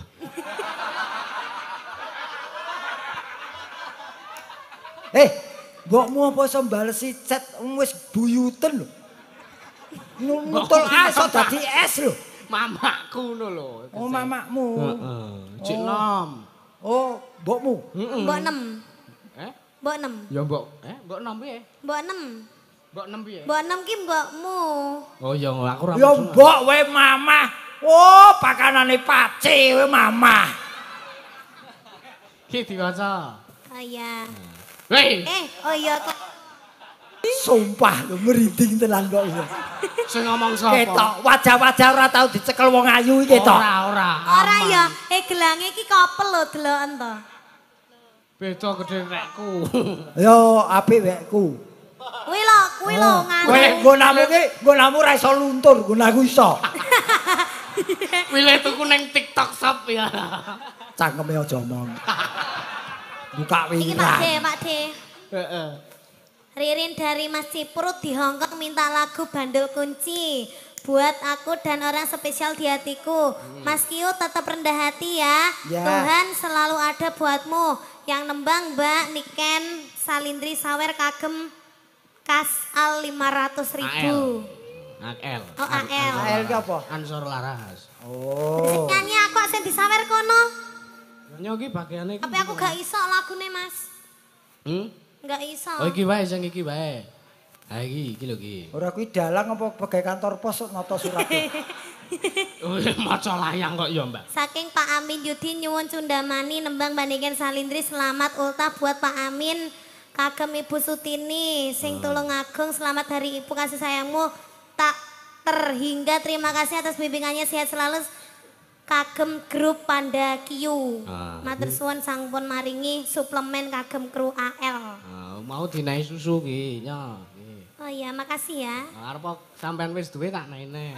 Eh, mbokmu apa iso balesi chat wis buyuten lho. Nutul aso dadi es lho. Mamaku ngono lho. Oh, mamakmu. Heeh. Cik nom. Oh, mbokmu. Heeh. Mbok enam. Eh? Mbok enam. Ya mbok, eh mbok nom piye? Mbok enam. Mbok nem piye? Mbok enam ki mbokmu. Oh ya aku ora. Ya mbok we mamah. Oh, pakanane pace we mamah. Ki diwaca. Oh iya. Hei. Eh, oh iya kok. Sumpah lho merinding tenan kok iki. Sing ngomong sapa? Ketok wajah-wajah ora tau dicekel wong ayu iki ketok. Ora, ora. Ora ya, eh gelange iki kopel lho deloken to. Beda gedhe rekku. Yo apik wekku. Kuwi lho, kuwi lho nganu. Kowe nggonamu ki, nggonamu ra iso luntur, nggonaku iso. Wile tuku ning TikTok shop ya. Cangkeme aja omong. Buka Iki Pak wiran. De, Pak De. Heeh. Ririn dari Mas Ciprut di Hongkong minta lagu Bandul Kunci. Buat aku dan orang spesial di hatiku. Mas Kio tetap rendah hati ya. Ya. Tuhan selalu ada buatmu. Yang nembang Mbak Niken Salindri Sawer kagem kas al lima ratus ribu. A L. Oh A L. A L ki apa? Ansor Laras. Oh. Nyanyi aku sing disawer kono. Nyoki bagiane iki. Tapi aku gak iso lagune Mas. Hmm? Gak iso. Oh iki wae sing iki wae. Ha iki iki lho iki. Ora kuwi dalang apa pegawai kantor pos nata surat. Oh maca layang kok ya, Mbak. Saking Pak Amin Yudi nyuwun Cundamani nembang bandingkan Salindri selamat ultah buat Pak Amin kagem Ibu Sutini sing tulung agung selamat hari Ibu kasih sayangmu tak terhingga terima kasih atas bimbingannya sehat selalu kagem grup Panda Q. Ah. Matur suwun sampun maringi suplemen kagem kru A L. Ah, mau dinaik susu ki nya. Iki. Oh iya makasih ya. Arep sampean wis duwe tak naine.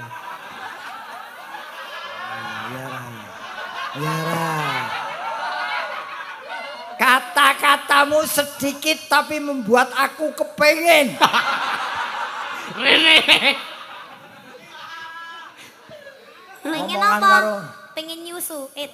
Ya ra. Ya ra. Kata-katamu sedikit tapi membuat aku kepengen. Rene. Pengen Omongan apa? karo- Pengen nyusu. It.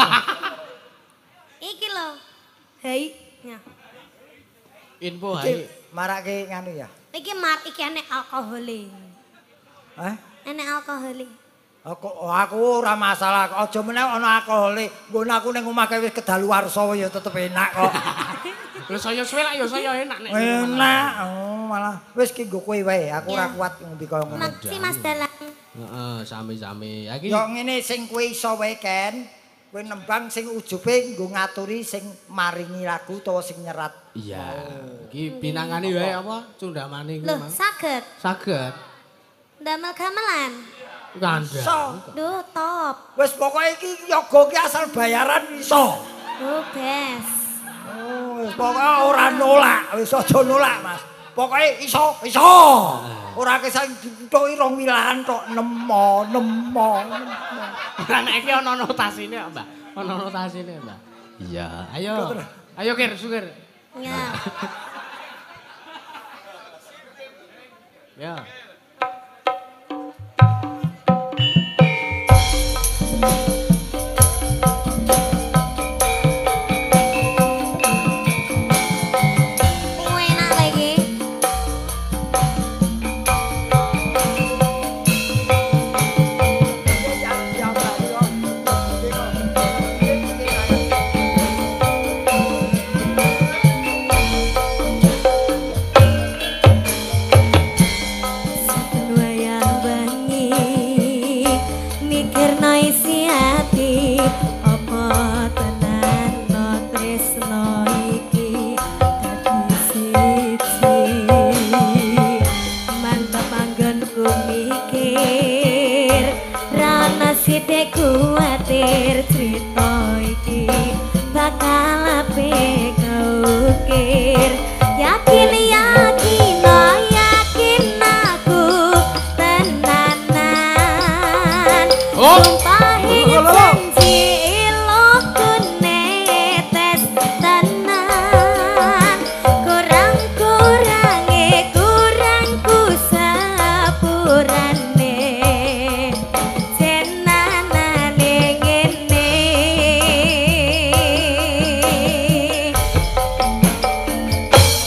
Iki loh. Hei. Ya. Info Iki hai. marake nganu ya. Iki mar iki enek alkohole. Hah? Enek alkohole. Aku aku ora masalah. Aja meneh ana alkohole. Nggon aku ning omah wis kedaluwarsa ya tetep enak kok. Lho saya suwe lak ya saya enak nek. Enak. Oh, malah wis ki nggo kowe wae. Aku ora Ya. kuat ngombe kaya ngono. Maksi Mas Dalang. Heeh, sami-sami. Ha iki Ya ngene sing kowe iso wae Ken. Kowe nembang sing ujube nggo ngaturi sing maringi lagu utawa sing nyerat. iya. Iki pinangane wae apa? Cundamani kuwi, Loh, Mas. saged. Saged. Damel gamelan. Kandha. So, Duh, top. wis pokoke iki yoga ki asal bayaran iso. Duh, best. Oh, wis pokoke ora nolak, wis aja nolak, Mas. Pokoke iso, iso. Ora kesang ditutuki rong wilahan tok nemo, nemo, nemo. Lah nek iki ana notasine kok, Mbak. Ana notasine, Mbak. Iya, ayo. Ayo Kir, sugir. Ya. Ya. Enak lagi. Saben wayah bengi mikirno isi ati apa tenan no tresno iki dadi siji mantep anggonku mikir rana sithik kuwatir crita iki bakal apik keukir yakin yakin oh yakin aku tenanan Oh. sumpahin janji iloku netes tenan kurang-kurange kurangku sepurane jenanane ngene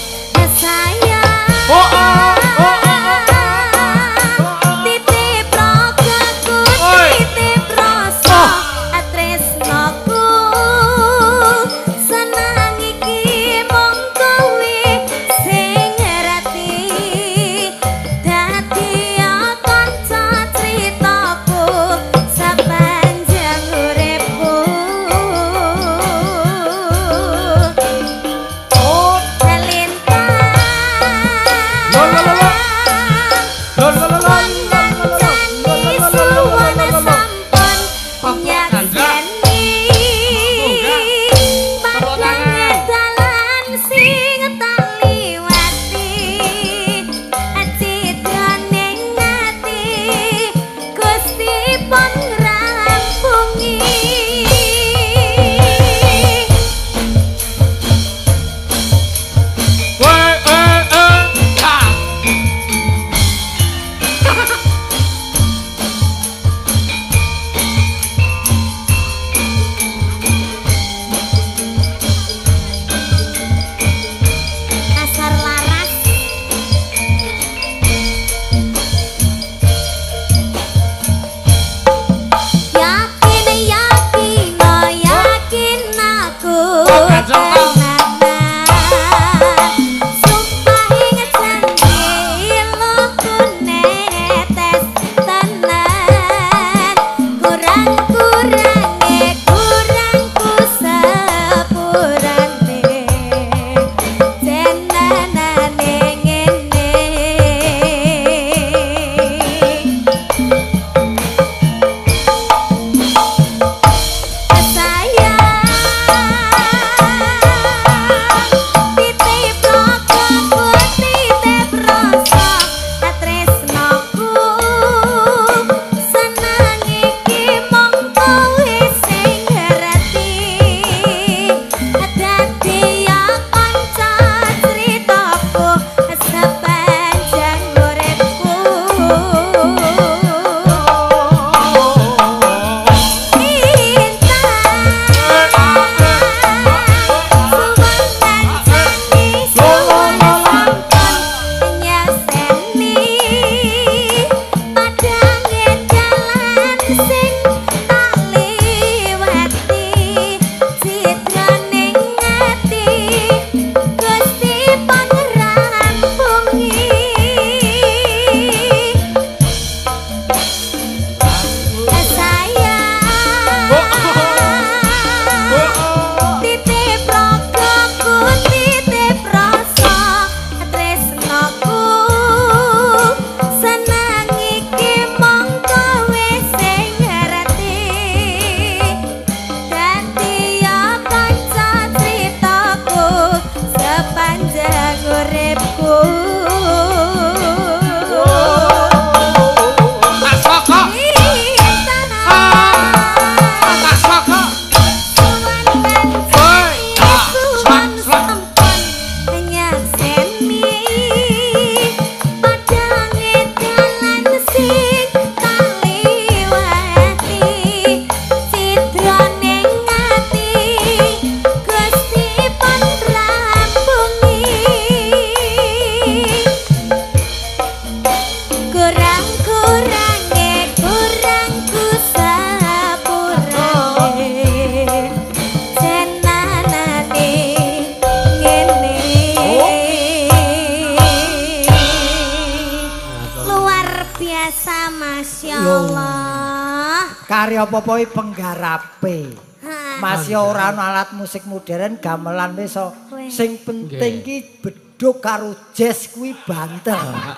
biasa Masya Allah. Karya apa-apa penggarape. Mas ya ora ana alat musik modern gamelan wis so. Sing penting ki bedhug karo jazz kuwi banter.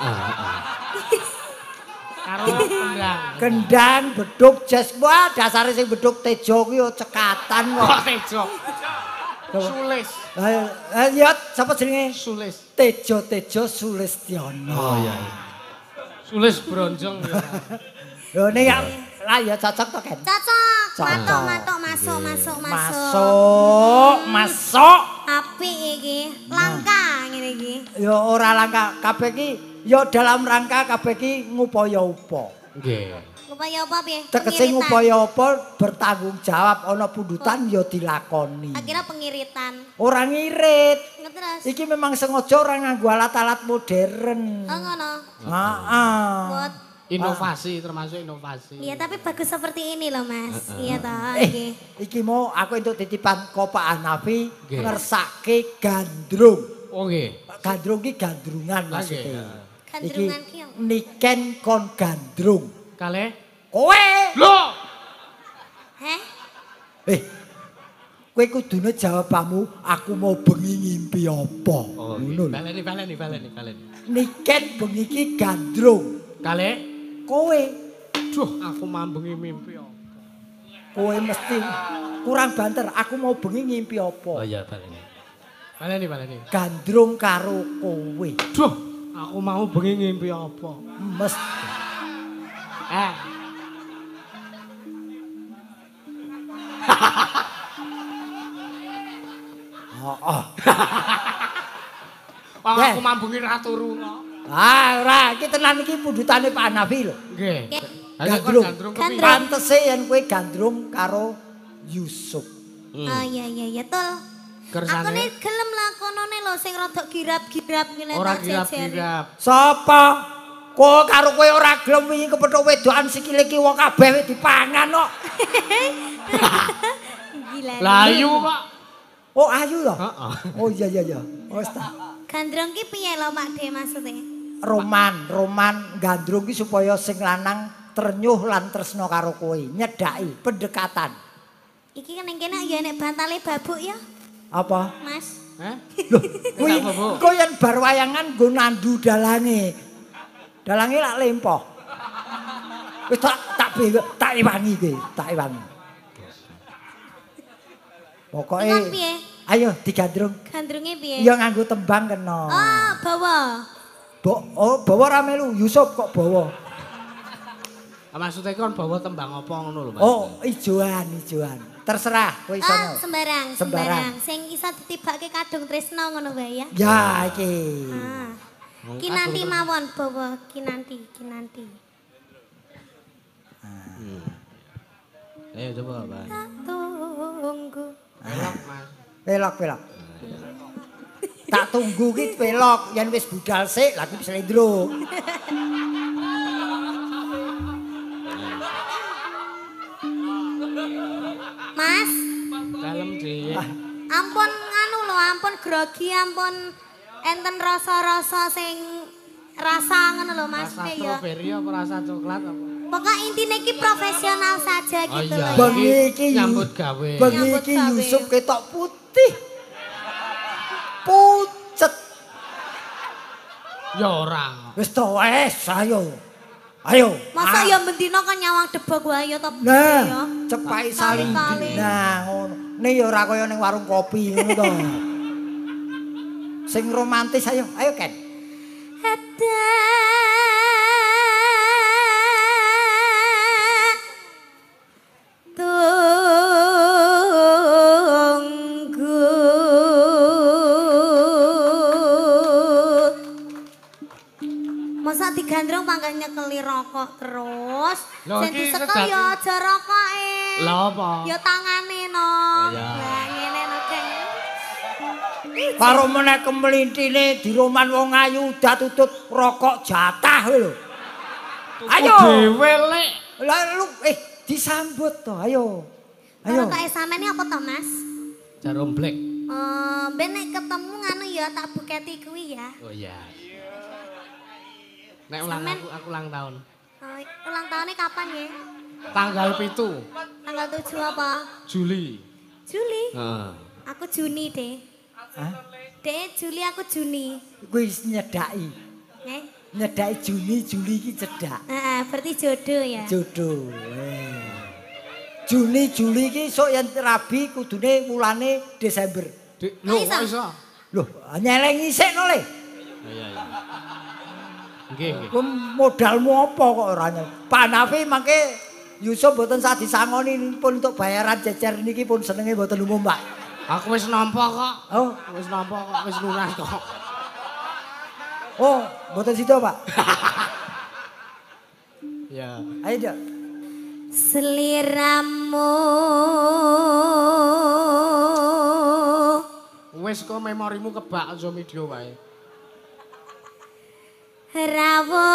Karo kendang. Kendang bedhug jazz wah dasare sing bedhug tejo kuwi cekatan kok. Tejo. Sulis. Eh ya sapa jenenge? Sulis. Tejo-tejo Sulistiono. Oh iya. Sulis bronjong ya. Lho nek lah ya cocok to Ken? Cocok. Matok matok masuk masuk masuk. Masuk, masuk. Apik iki. Langka ngene iki. Ya ora langka kabeh iki ya dalam rangka kabeh iki ngupaya apa. Nggih. Upaya apa piye? Tegese ngupaya apa bertanggung jawab ana pundutan ya dilakoni. Akhirnya pengiritan. Ora ngirit. Terus. Iki memang sengaja ora nganggo alat-alat modern. Oh ngono. Heeh. Buat Inovasi termasuk inovasi. iya tapi bagus seperti ini loh Mas. Iya toh Eh, iki. iki mau aku entuk titipan kok Pak Hanafi Nggih. ngersake gandrung. Oh nggih. Gandrung ki gandrungan maksudnya. Gandrungan ki Iki niken kon gandrung. Kalih. Kowe. Lho. Heh? Eh. Kowe kudune jawabanmu aku mau bengi ngimpi apa. Oh, Ngono lho. baleni baleni baleni baleni. Niken bengi ki gandrung. Kalih. Kowe. Duh, aku mambengi mimpi apa? Kowe mesti kurang banter. Aku mau bengi ngimpi Oh apa. iya baleni. Baleni baleni. Gandrung karo kowe. Duh, aku mau bengi ngimpi apa? Mesti. Eh. Oh, oh. Wah, Nggih. aku mambengi ra turu kok. Ah, ora, iki tenan iki pundutane Pak Hanafi lho. Nggih. Nggih. Ayo kon Gandrung. gandrung Gandrung. kepiye? Pantese yen kowe gandrung karo Yusuf. Oh iya iya iya tol. Aku Kersane nih gelem lakonone lho sing rada girap-girap ngene ora tak jejer. girap-girap. Sapa? Kok karo kowe ora gelem wingi kepethuk wedokan sikile ki wong kabeh wis dipangan kok. Gila. Layu kok. Oh, ayu to? Heeh. Oh iya iya iya. Wis ta. Gandrung ki piye lho Pak De maksudnya? Roman, roman gandrung ki supaya sing lanang ternyuh lan tresna karo kowe, nyedaki pendekatan. Iki kan ning kene ya nek bantale babuk ya, Apa? Mas. Heh? Loh, kuwi Apa, Bu? kowe yen bar wayangan nggo nandu dalange. Dalange lak lempoh. Wis tak tak be tak iwangi kowe, tak iwangi. Pokoke Iwan piye? ayo digandrung. Gandrunge piye? Ya nganggo tembang kena. Oh, bawa. Bo, oh, bawa ra melu, Yusuf kok bawa. Ah, maksudnya kon bawa tembang apa ngono lho, Mas? Oh, ijoan, ijoan. Terserah kowe iso. Ah, sembarang, Sembarang. sembarang. Sing iso ditibake kadung tresno ngono wae ya. Ya iki. Ah. Kinanti mawon bawa kinanti, kinanti. Ayo coba, Bang. Tak tunggu. Elok, Mas. Pelok, pelok. Tak tunggu ki pelok, yen wis budal sik lagi slendro. Mas, Dalem, Dik. ampun nganu lho, ampun grogi, ampun enten rasa-rasa sing rasa ngono lho Mas Rasa Nek ya. stroberi apa rasa coklat apa? Pokok intine iki profesional saja Oh gitu iya. loh ya. Bengi iki nyambut gawe. Bengi Nyambut iki gawe. Yusuf ketok putih. Pucet. Ya ora. Wis to wes, ayo. Ayo. Masa Ah. ya bendina kan nyawang debok wae ya to ya. Nah, cepai saling. Kali-kali. Nah, ngono. Nih ya ora kaya ning warung kopi ngono to. Sing romantis ayo, ayo Ken. Ada tunggu masa digandrung pangkat nyekeli rokok terus Loh, sing iki diseka sedat- ya aja rokoke Lah apa? ya tangane no Ya. lah ngene no Ken. Karo meneh kemlintine diroman wong ayu udah tutut rokok jatah lho. Ayo. Dhewe lek. Lah lu eh disambut to, ayo. Ayo. Kalau tak samene apa to Mas? Jarum black. Eh, ben nek ketemu nganu ya tak buketi kuwi ya. Oh iya. Nek ulang aku, aku ulang tahun. Oh, ulang tahunnya kapan ya? Tanggal pitu. Tanggal tujuh apa? Juli. Juli? Heeh. Aku Juni deh. Hah? Deh Juli aku Juni. Kuwi nyedaki. Eh? Nyedaki Juni, Juli iki cedak. Heeh, berarti jodoh ya. Jodoh. Eh. Juni, Juli iki sok yen rabi kudune wulane Desember. Dik, lho kok iso? Loh, nyeleng isik no le. Iya, iya. Nggih, nggih. Ku modalmu apa kok ora nyel. Pak Nafi mangke Yusuf mboten sak disangoni pun untuk bayaran jejer niki pun senenge mboten umum, Pak. Aku wis nampa kok. Oh, Wis nampa kok, wis lunas kok. oh, mboten situ, Pak. Ya. Ayo, Dok. Seliramu Wis kok memorimu kebak aja video wae. Rawo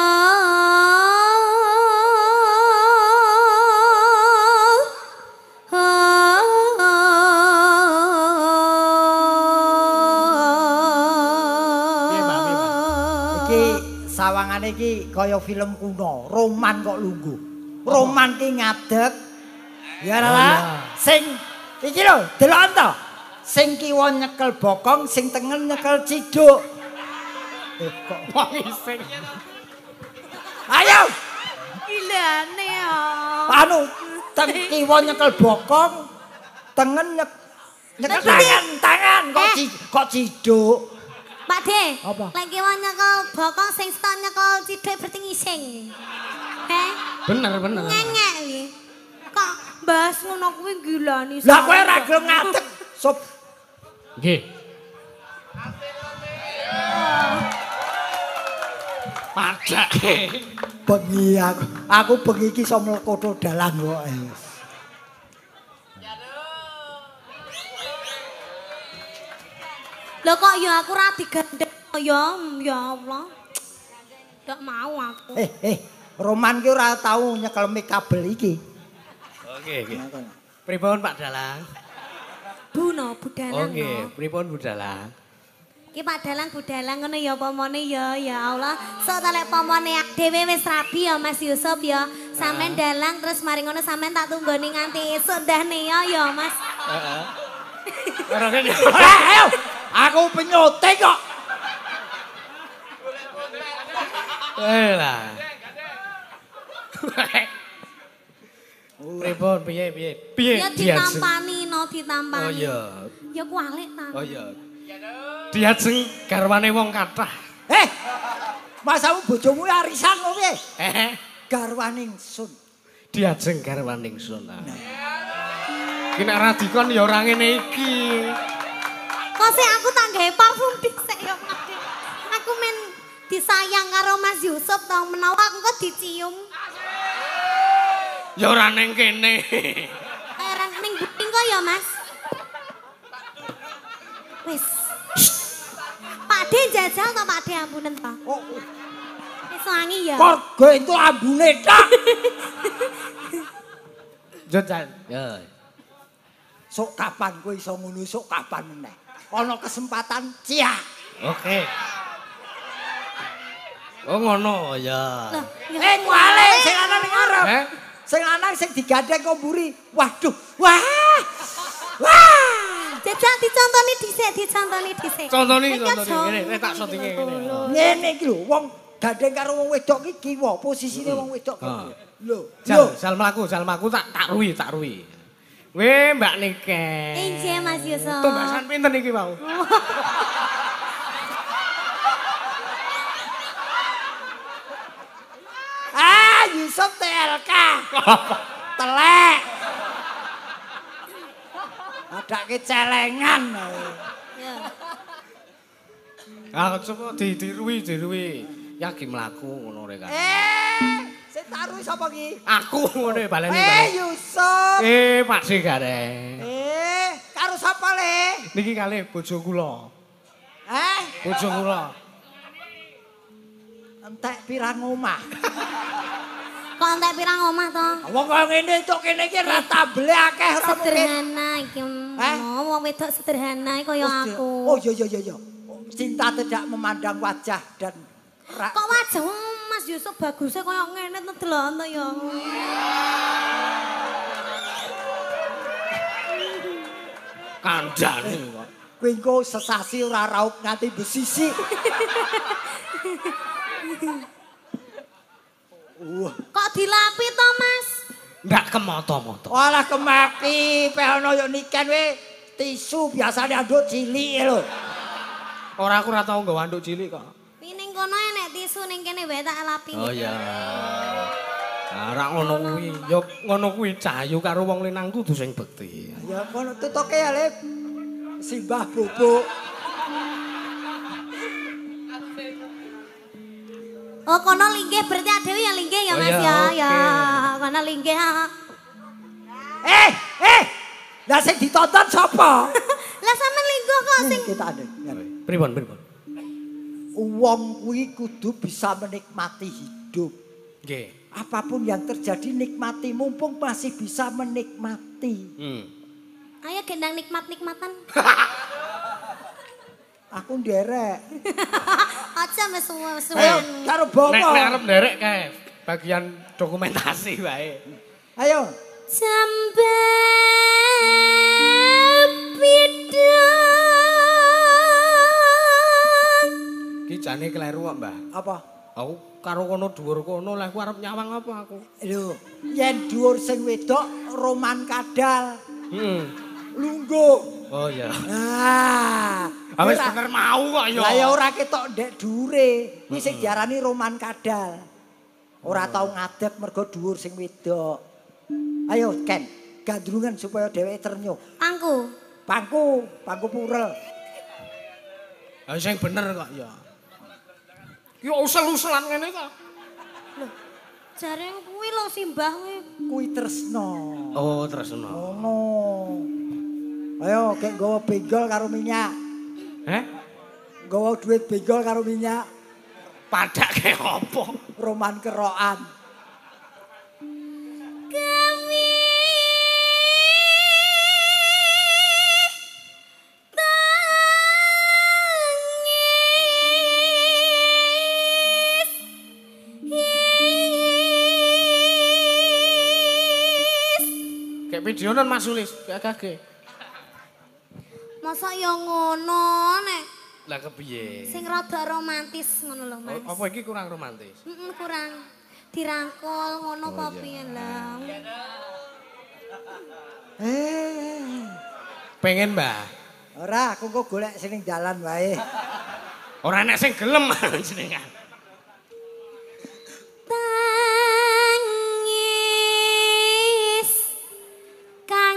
Iki sawangane iki kaya film kuno, roman kok lungguh. Roman ki ngadeg. Ya ora. Oh, iya. Sing iki lho, delok to. Sing kiwa nyekel bokong, sing tengen nyekel ciduk. Eh kok Wong ising. ayo, gilane ya. anu teng kiwa nyekel bokong, tengen nyek nyekel tangan, tangan kok Eh. ci, kok ciduk. Pak De, Apa? lagi wong nyekel bokong sing setan nyekel ciduk berarti ngising. Eh, Bener, bener. ngengek iki. Kok bahas ngono kuwi gilani. Lah kowe ora gelem ngadeg, sob. Nggih. Pajak. Bengi aku, aku bengi iki iso mlekotho dalan kok. Lho kok ya aku ra digandeng ya, ya Allah. Ndak mau aku. Eh, eh, Roman ki ora tau nyekel mic kabel iki. Oke, oke. Pripun Pak Dalang? Buno budalang Oke, no. pripun Bu Dalang? Ki Pak Dalang budalang ngono ya pomone ya, ya Allah. Sok ta lek pomone dhewe wis rabi ya Mas Yusuf ya. Sampeyan dalang terus mari ngono sampeyan tak tunggoni nganti esuk dah ya ya Mas. Heeh. Ora kene. Eh, ayo, aku penyoting kok. Eh lah. Pripun piye piye? Piye Ya diajeng? ditampani no ditampani. Oh iya. Ya kualik ta. Oh iya. Diajeng garwane wong kathah. Eh, masamu bojomu arisan kok piye? Eh, Garwaning sun. diajeng garwaning sun. Ki nek radikon ya ora ngene iki. Kok sih aku tak gawe parfum dhisik ya Mas. Aku men disayang karo Mas Yusuf tau menawa aku kok dicium. Ya ora ning kene. Kayak ning buting kok ya Mas. Wis. Pak De jajal to Pak De ampunen to. Oh, Wis wangi ya. korgo itu ambune tok. Jojan. Ya. Sok kapan kowe iso ngono, sok kapan meneh. Ana kesempatan ciak. Oke. Oh ngono ya. Loh, ya Eh, kuale sing ana ning ngarep. Eh? Sing lanang sing digandeng kok mburi. Waduh. Wah. Wah. jajal dicontoni dhisik, dicontoni dhisik. Contoni, Iki contoni. aja. Ngene, nek tak sotinge ngene. Ngene iki lho, wong gandeng karo wong wedok iki kiwa, posisine wong wedok. Ah. Lho, Jal, lho. jal mlaku, jal mlaku tak tak ruwi, tak ruwi. Weh, Mbak Nike. Injih Mas Yusuf. Tumbasan pinten iki mau? Ah, Yusuf T L K. Telek. Adake celengan. Ya. Ah, coba di diruwi, diruwi. Yaki mlaku ngono rek kan. Eh, sing taruh sapa ki? Aku ngono baleni. Eh, baleni. Yusuf. Eh, Pak Sigare. Eh, karo sapa le? Niki kalih bojo kula. Eh, Bojo kula. entek pirang omah. Kok entek pirang omah to? Wong kaya ngene tok kene iki ra tabele akeh ora mungkin. Sederhana iki. Eh? Mau wong wedok sederhana kaya aku. Oh iya iya iya iya. Cinta tidak memandang wajah dan ra- Kok wajah Yusuf bagusnya kayak ngene to delok ya. Kandhane kok. Kowe engko sesasi ora raup nganti besisi. Wah, kok dilapi to, Mas? Ndak kemoto-moto. Walah kemaki, pe ana yo niken we tisu biasane anduk cilik lho. Ora aku ora tau nggawa anduk cilik kok. Pi ning kono enek tisu ning kene wae tak lapi. Oh iya. Ora ngono kuwi, yo ngono kuwi cahayu karo wong linang kudu sing bekti. Ya kono tutuke ya, Lip. Simbah bubuk. Oh, kono linggih berarti adewe ya linggih ya, Oh, Mas ya, ya. oke. Ya, kono linggih. Eh, eh. Lah sing ditonton sapa? Lah sampean linggo kok sing Kita ada. Pripun, pripun? Wong kuwi kudu bisa menikmati hidup. Nggih. Apapun yang terjadi nikmati mumpung masih bisa menikmati. Hmm. ayo gendang nikmat-nikmatan. Aku nderek. Aja mesu-mesuan. Ayo karo bomo. Nek nek arep nderek kae bagian dokumentasi wae. Ayo. Jambe bidang. Ki jane kleru kok, Mbah. Apa? Aku karo kono dhuwur kono lah aku arep nyawang apa aku. Lho, yen dhuwur sing wedok roman kadal. Heeh. Lungguh. Oh iya. Ah. Ah wis bener mau kok ya. Lah ya ora ketok ndek dhuwure. Iki sing diarani roman kadal. Ora tau ngadeg mergo dhuwur sing wedok. Ayo Ken, gandrungan supaya dheweke ternyuh. Pangku. Pangku, pangku purel. Ah sing bener kok ya. Ki usel-uselan ngene kok. Jare kuwi lho simbah kuwi. Kuwi tresno. Oh, tresno. Ngono. Ayo kek nggawa benggol karo minyak. Heh? Nggawa duit benggol karo minyak. Padake apa? Roman kerokan. Kami Kayak videonan Mas Sulis, kayak kage. masa ya ngono nek Lah kepiye? sing rada romantis ngono lho Mas. Apa iki kurang romantis? Heeh, kurang dirangkul ngono apa piye lah. Eh. Pengen, Mbah. Ora, aku kok golek sing ning dalan wae. Ora nek sing gelem jenengan. Tangis kang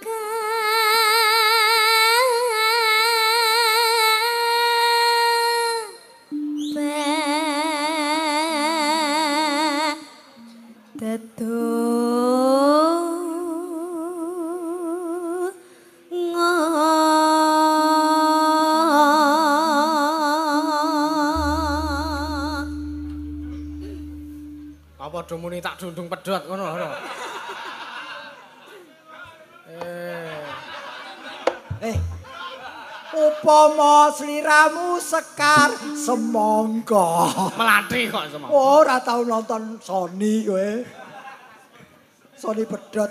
Padha muni tak dundung pedhot ngono lho. Eh. Eh. Upama sliramu sekar semangka. Melati kok semua. Ora tau nonton Sony kowe. Sony pedhot.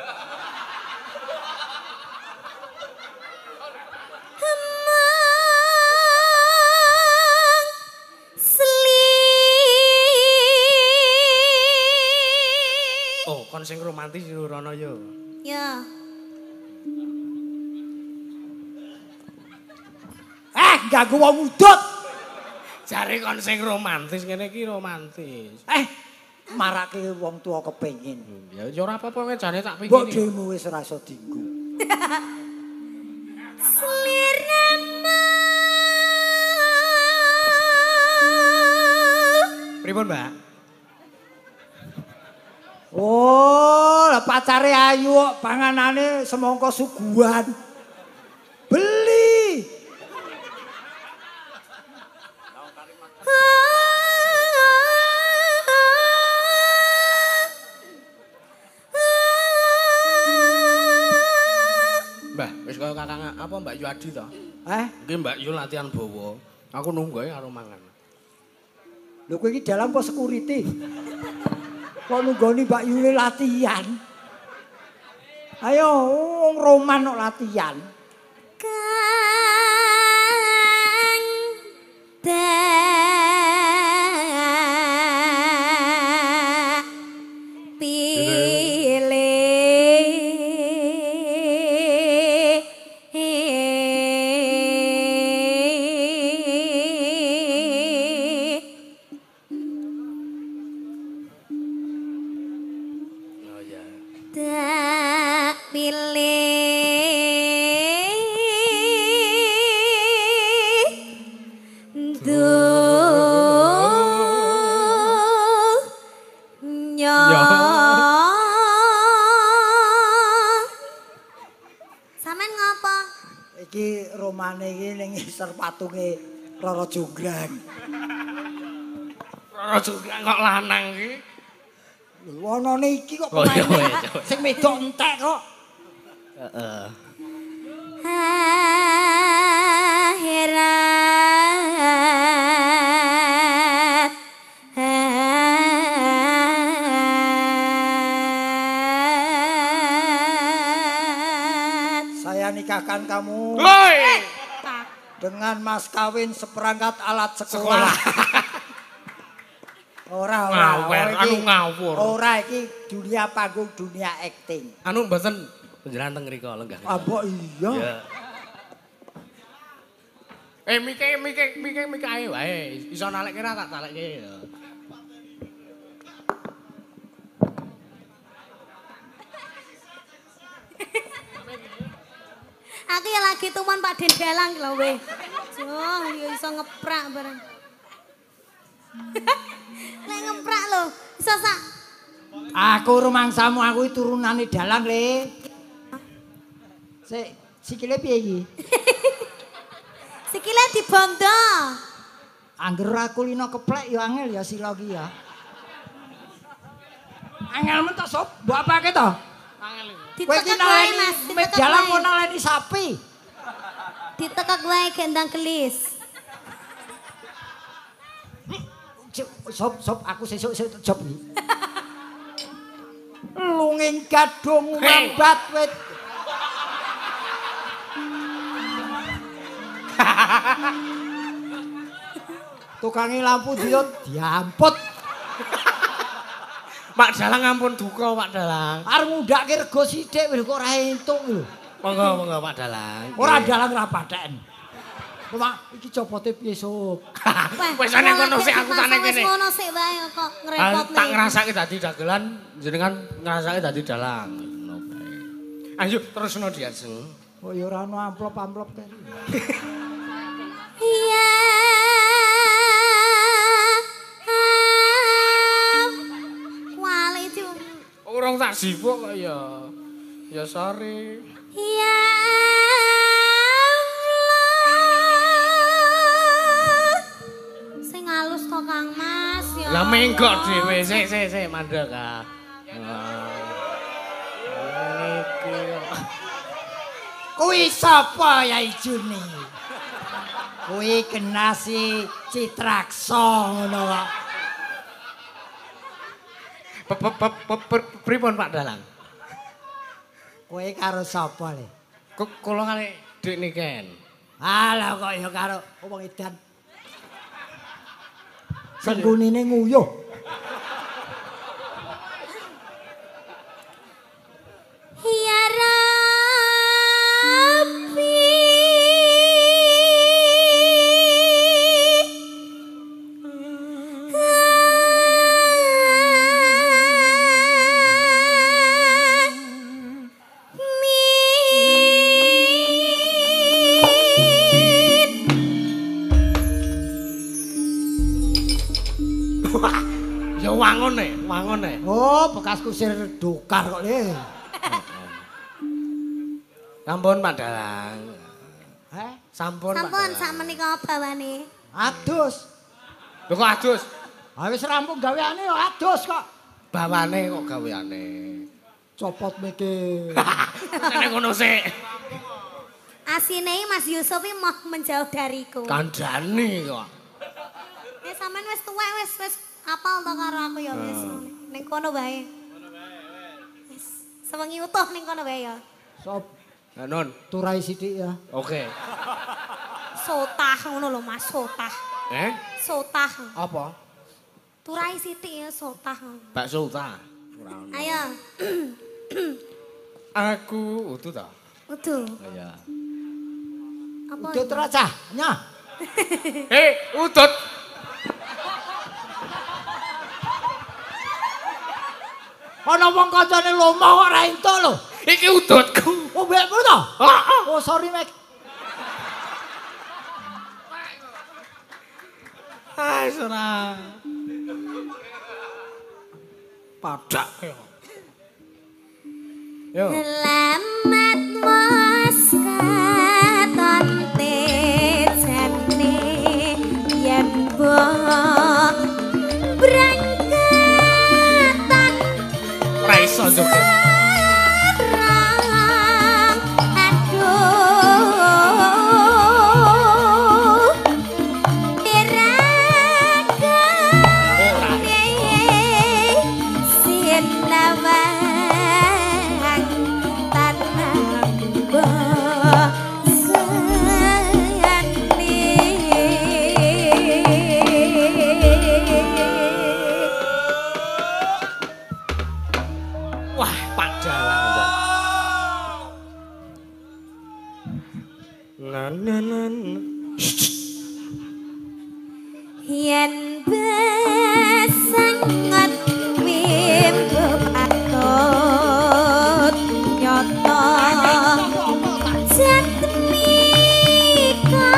Oh, kon sing romantis nurono yo. Ya. Eh, ganggu wong udut. Jare kon sing romantis ngene iki romantis. Eh, marake wong tua kepengin. Ya ya ora apa-apa wae jane tak Mbok pingin. dhewe wis ora iso dienggo. Sliramu. Pripun, Mbak? Oh, lah pacare ayu kok panganane semangka suguhan. Beli. Mbah, wis kaya kakang apa Mbak Yuadi to? Eh, Iki Mbak Yu latihan bawa. Aku nunggu ae karo mangan. Lho kowe iki dalam apa security? Kok nunggoni Mbak Yuli latihan? Ayo wong roman kok latihan. Kang tak patunge Rara Jonggrang. Rara Jonggrang kok lanang iki. Lho anane iki kok pemain sing wedok entek kok. Heeh. Akhirat. Saya nikahkan kamu. Woi. Dengan mas kawin seperangkat alat sekolah. Ora ora. Ngawur, anu ngawur. Ora iki dunia panggung, dunia acting. Anu mboten panjenengan teng mriko lenggah. Ah mbok iya. Iya. Eh mike mike mike mike ae wae. Iso nalekke ra tak talekke ya. Aku ya lagi tuman Pak Dendalang lho weh. Joh, ya iso ngeprak bareng. Lek ngeprak lho, iso sak. Aku rumangsamu aku turunane dalang le. Sik, sikile piye iki? Sikile dibondo. Angger ora kulino keplek ya angel ya sila ki ya. Angel men to sop, mbok apake to? Angel iki. Kowe iki Ditekek wae Mas, naleni ditekek dalang wae. mau naleni sapi. Ditekek wae gendang gelis. Sop sop aku sesuk sesuk job iki. Lunging gadung mambat wit. Tukangi lampu diod diamput. Pak Dalang ampun duka Pak Dalang. Arep ngundhakke rego sithik wis kok ora entuk lho. Monggo monggo Pak Dalang. Ora dalang ora paten. Pak iki copote piye sop? Wis ana kono sik aku tane kene. Wis ngono sik wae kok ngrepotne. Tak ngrasake dadi dagelan jenengan ngrasake dadi dalang. Ngono bae. Ayo terusno diajeng. Oh ya ora ono amplop-amplop kan. Iya. Kuali itu. Urung tak sibuk kok ya. Ya sorry. Ya Allah. Sing halus to Kang Mas ya. Lah menggok dhewe sik sik sik mandek ah. Niki. Kuwi sapa ya ijune? Kuwi Genasi Citraksa ngono kok. Pripun Pak Dalang? Kowe karo sapa le? Kula kali Dik Niken. Alah kok ya karo wong edan. Senggunine nguyuh. Ya Rabbi. Ya wangone, wangone. Oh, bekas kusir dokar kok le. Sampun Pak Dalang. Heh, Sampun Pak Sampun Dalang. sak menika bawane. adus. Lho kok adus? Ha wis rampung gaweane ya adus kok. Bawane kok gaweane. Copot mikir. Nek ngono sik. Asine Mas Yusuf iki mau menjauh dariku. Kandhani kok. Ya Wis sampean wis tuwek wis wis apal to karo aku ya wis. Ning kono bae. Wis sewengi utuh ning kono bae ya. Sop. Nah, non. Turai sithik ya. Oke. Sotah ngono lho Mas, sotah. Eh? Sotah. Apa? Turai sithik ya sotah. Bakso ta. Ayo. Aku utuh ta. Utuh. Iya. Apa? Udut ora cah, nyah. Eh, udut. Ana wong kancane lomo kok ora entuk lho. Iki udutku. Oh, mbekmu to? Heeh. Oh, sorry, Mek. Ah, ora. Padak ya. Yo. Selamat mos katon tejane yen mbok brangkatan Ora iso njogo. serang aduh diragane sinawang Wah, padalah. Na na na. yen besangat wimbo patut nyoto jatmika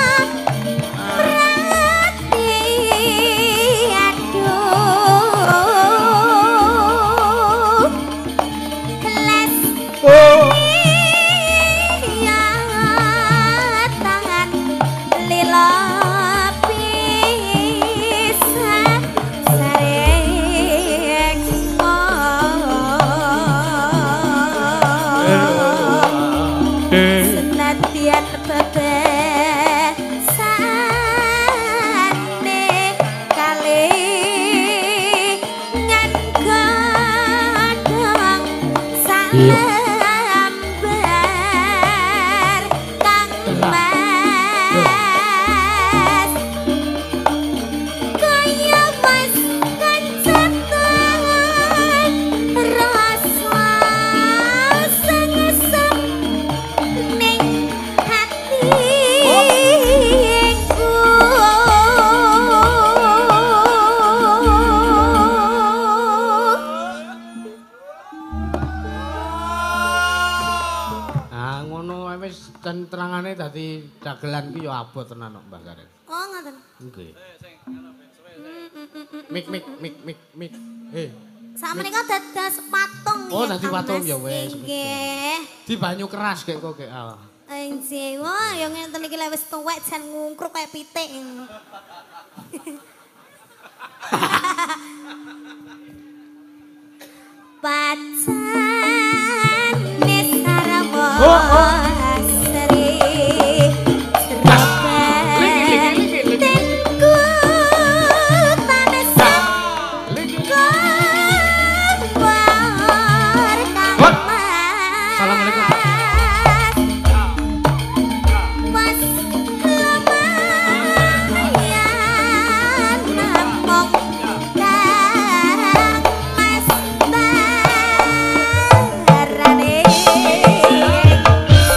prati aduh kelas iya tangan lila bisa sareng senadyan bebasane kali ngan godhong salambar kang mas kaya mas kancatan rasa sangesem ning hatiku. Ah, ngono ae wis terangane dadi dagelan ki ya abot tenan kok Mbah Gareng. Oh ngoten. Nggih. Mik mik mik mik mik. Eh, Sakmenika dados patung Oh, ya, dadi Kang patung Mas. ya wis. Nggih. di banyu keras kayak kok kayak ah. Anjir, wah yang ngenten iki lek wis tuwek jan ngungkruk kayak pitik. Pacane sarwa asri serabetku tanesa kabar kang Assalamualaikum. Mas lumayan namong kang mas barane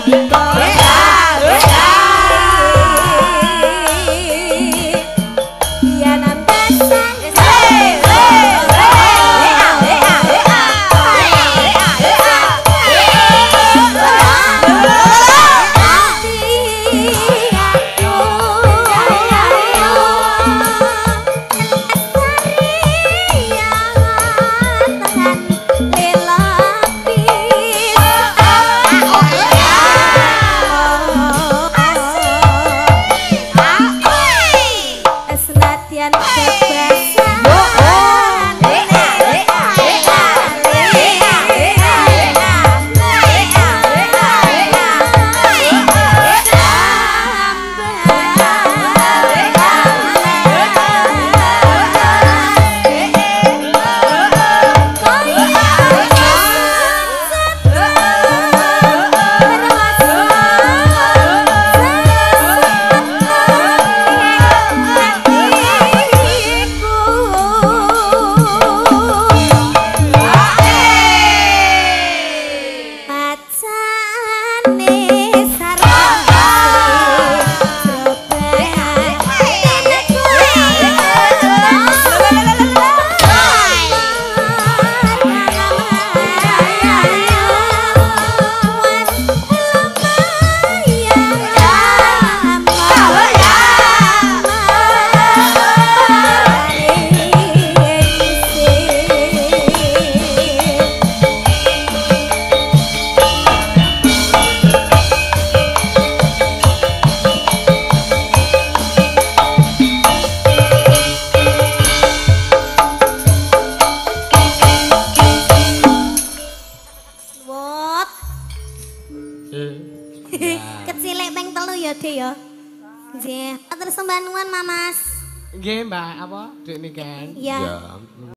Kecilek peng telu ya, Dek ya. Nggih, matur sembah nuwun, Mamas. Nggih, Mbak, apa? Dek niken. Iya. Ya.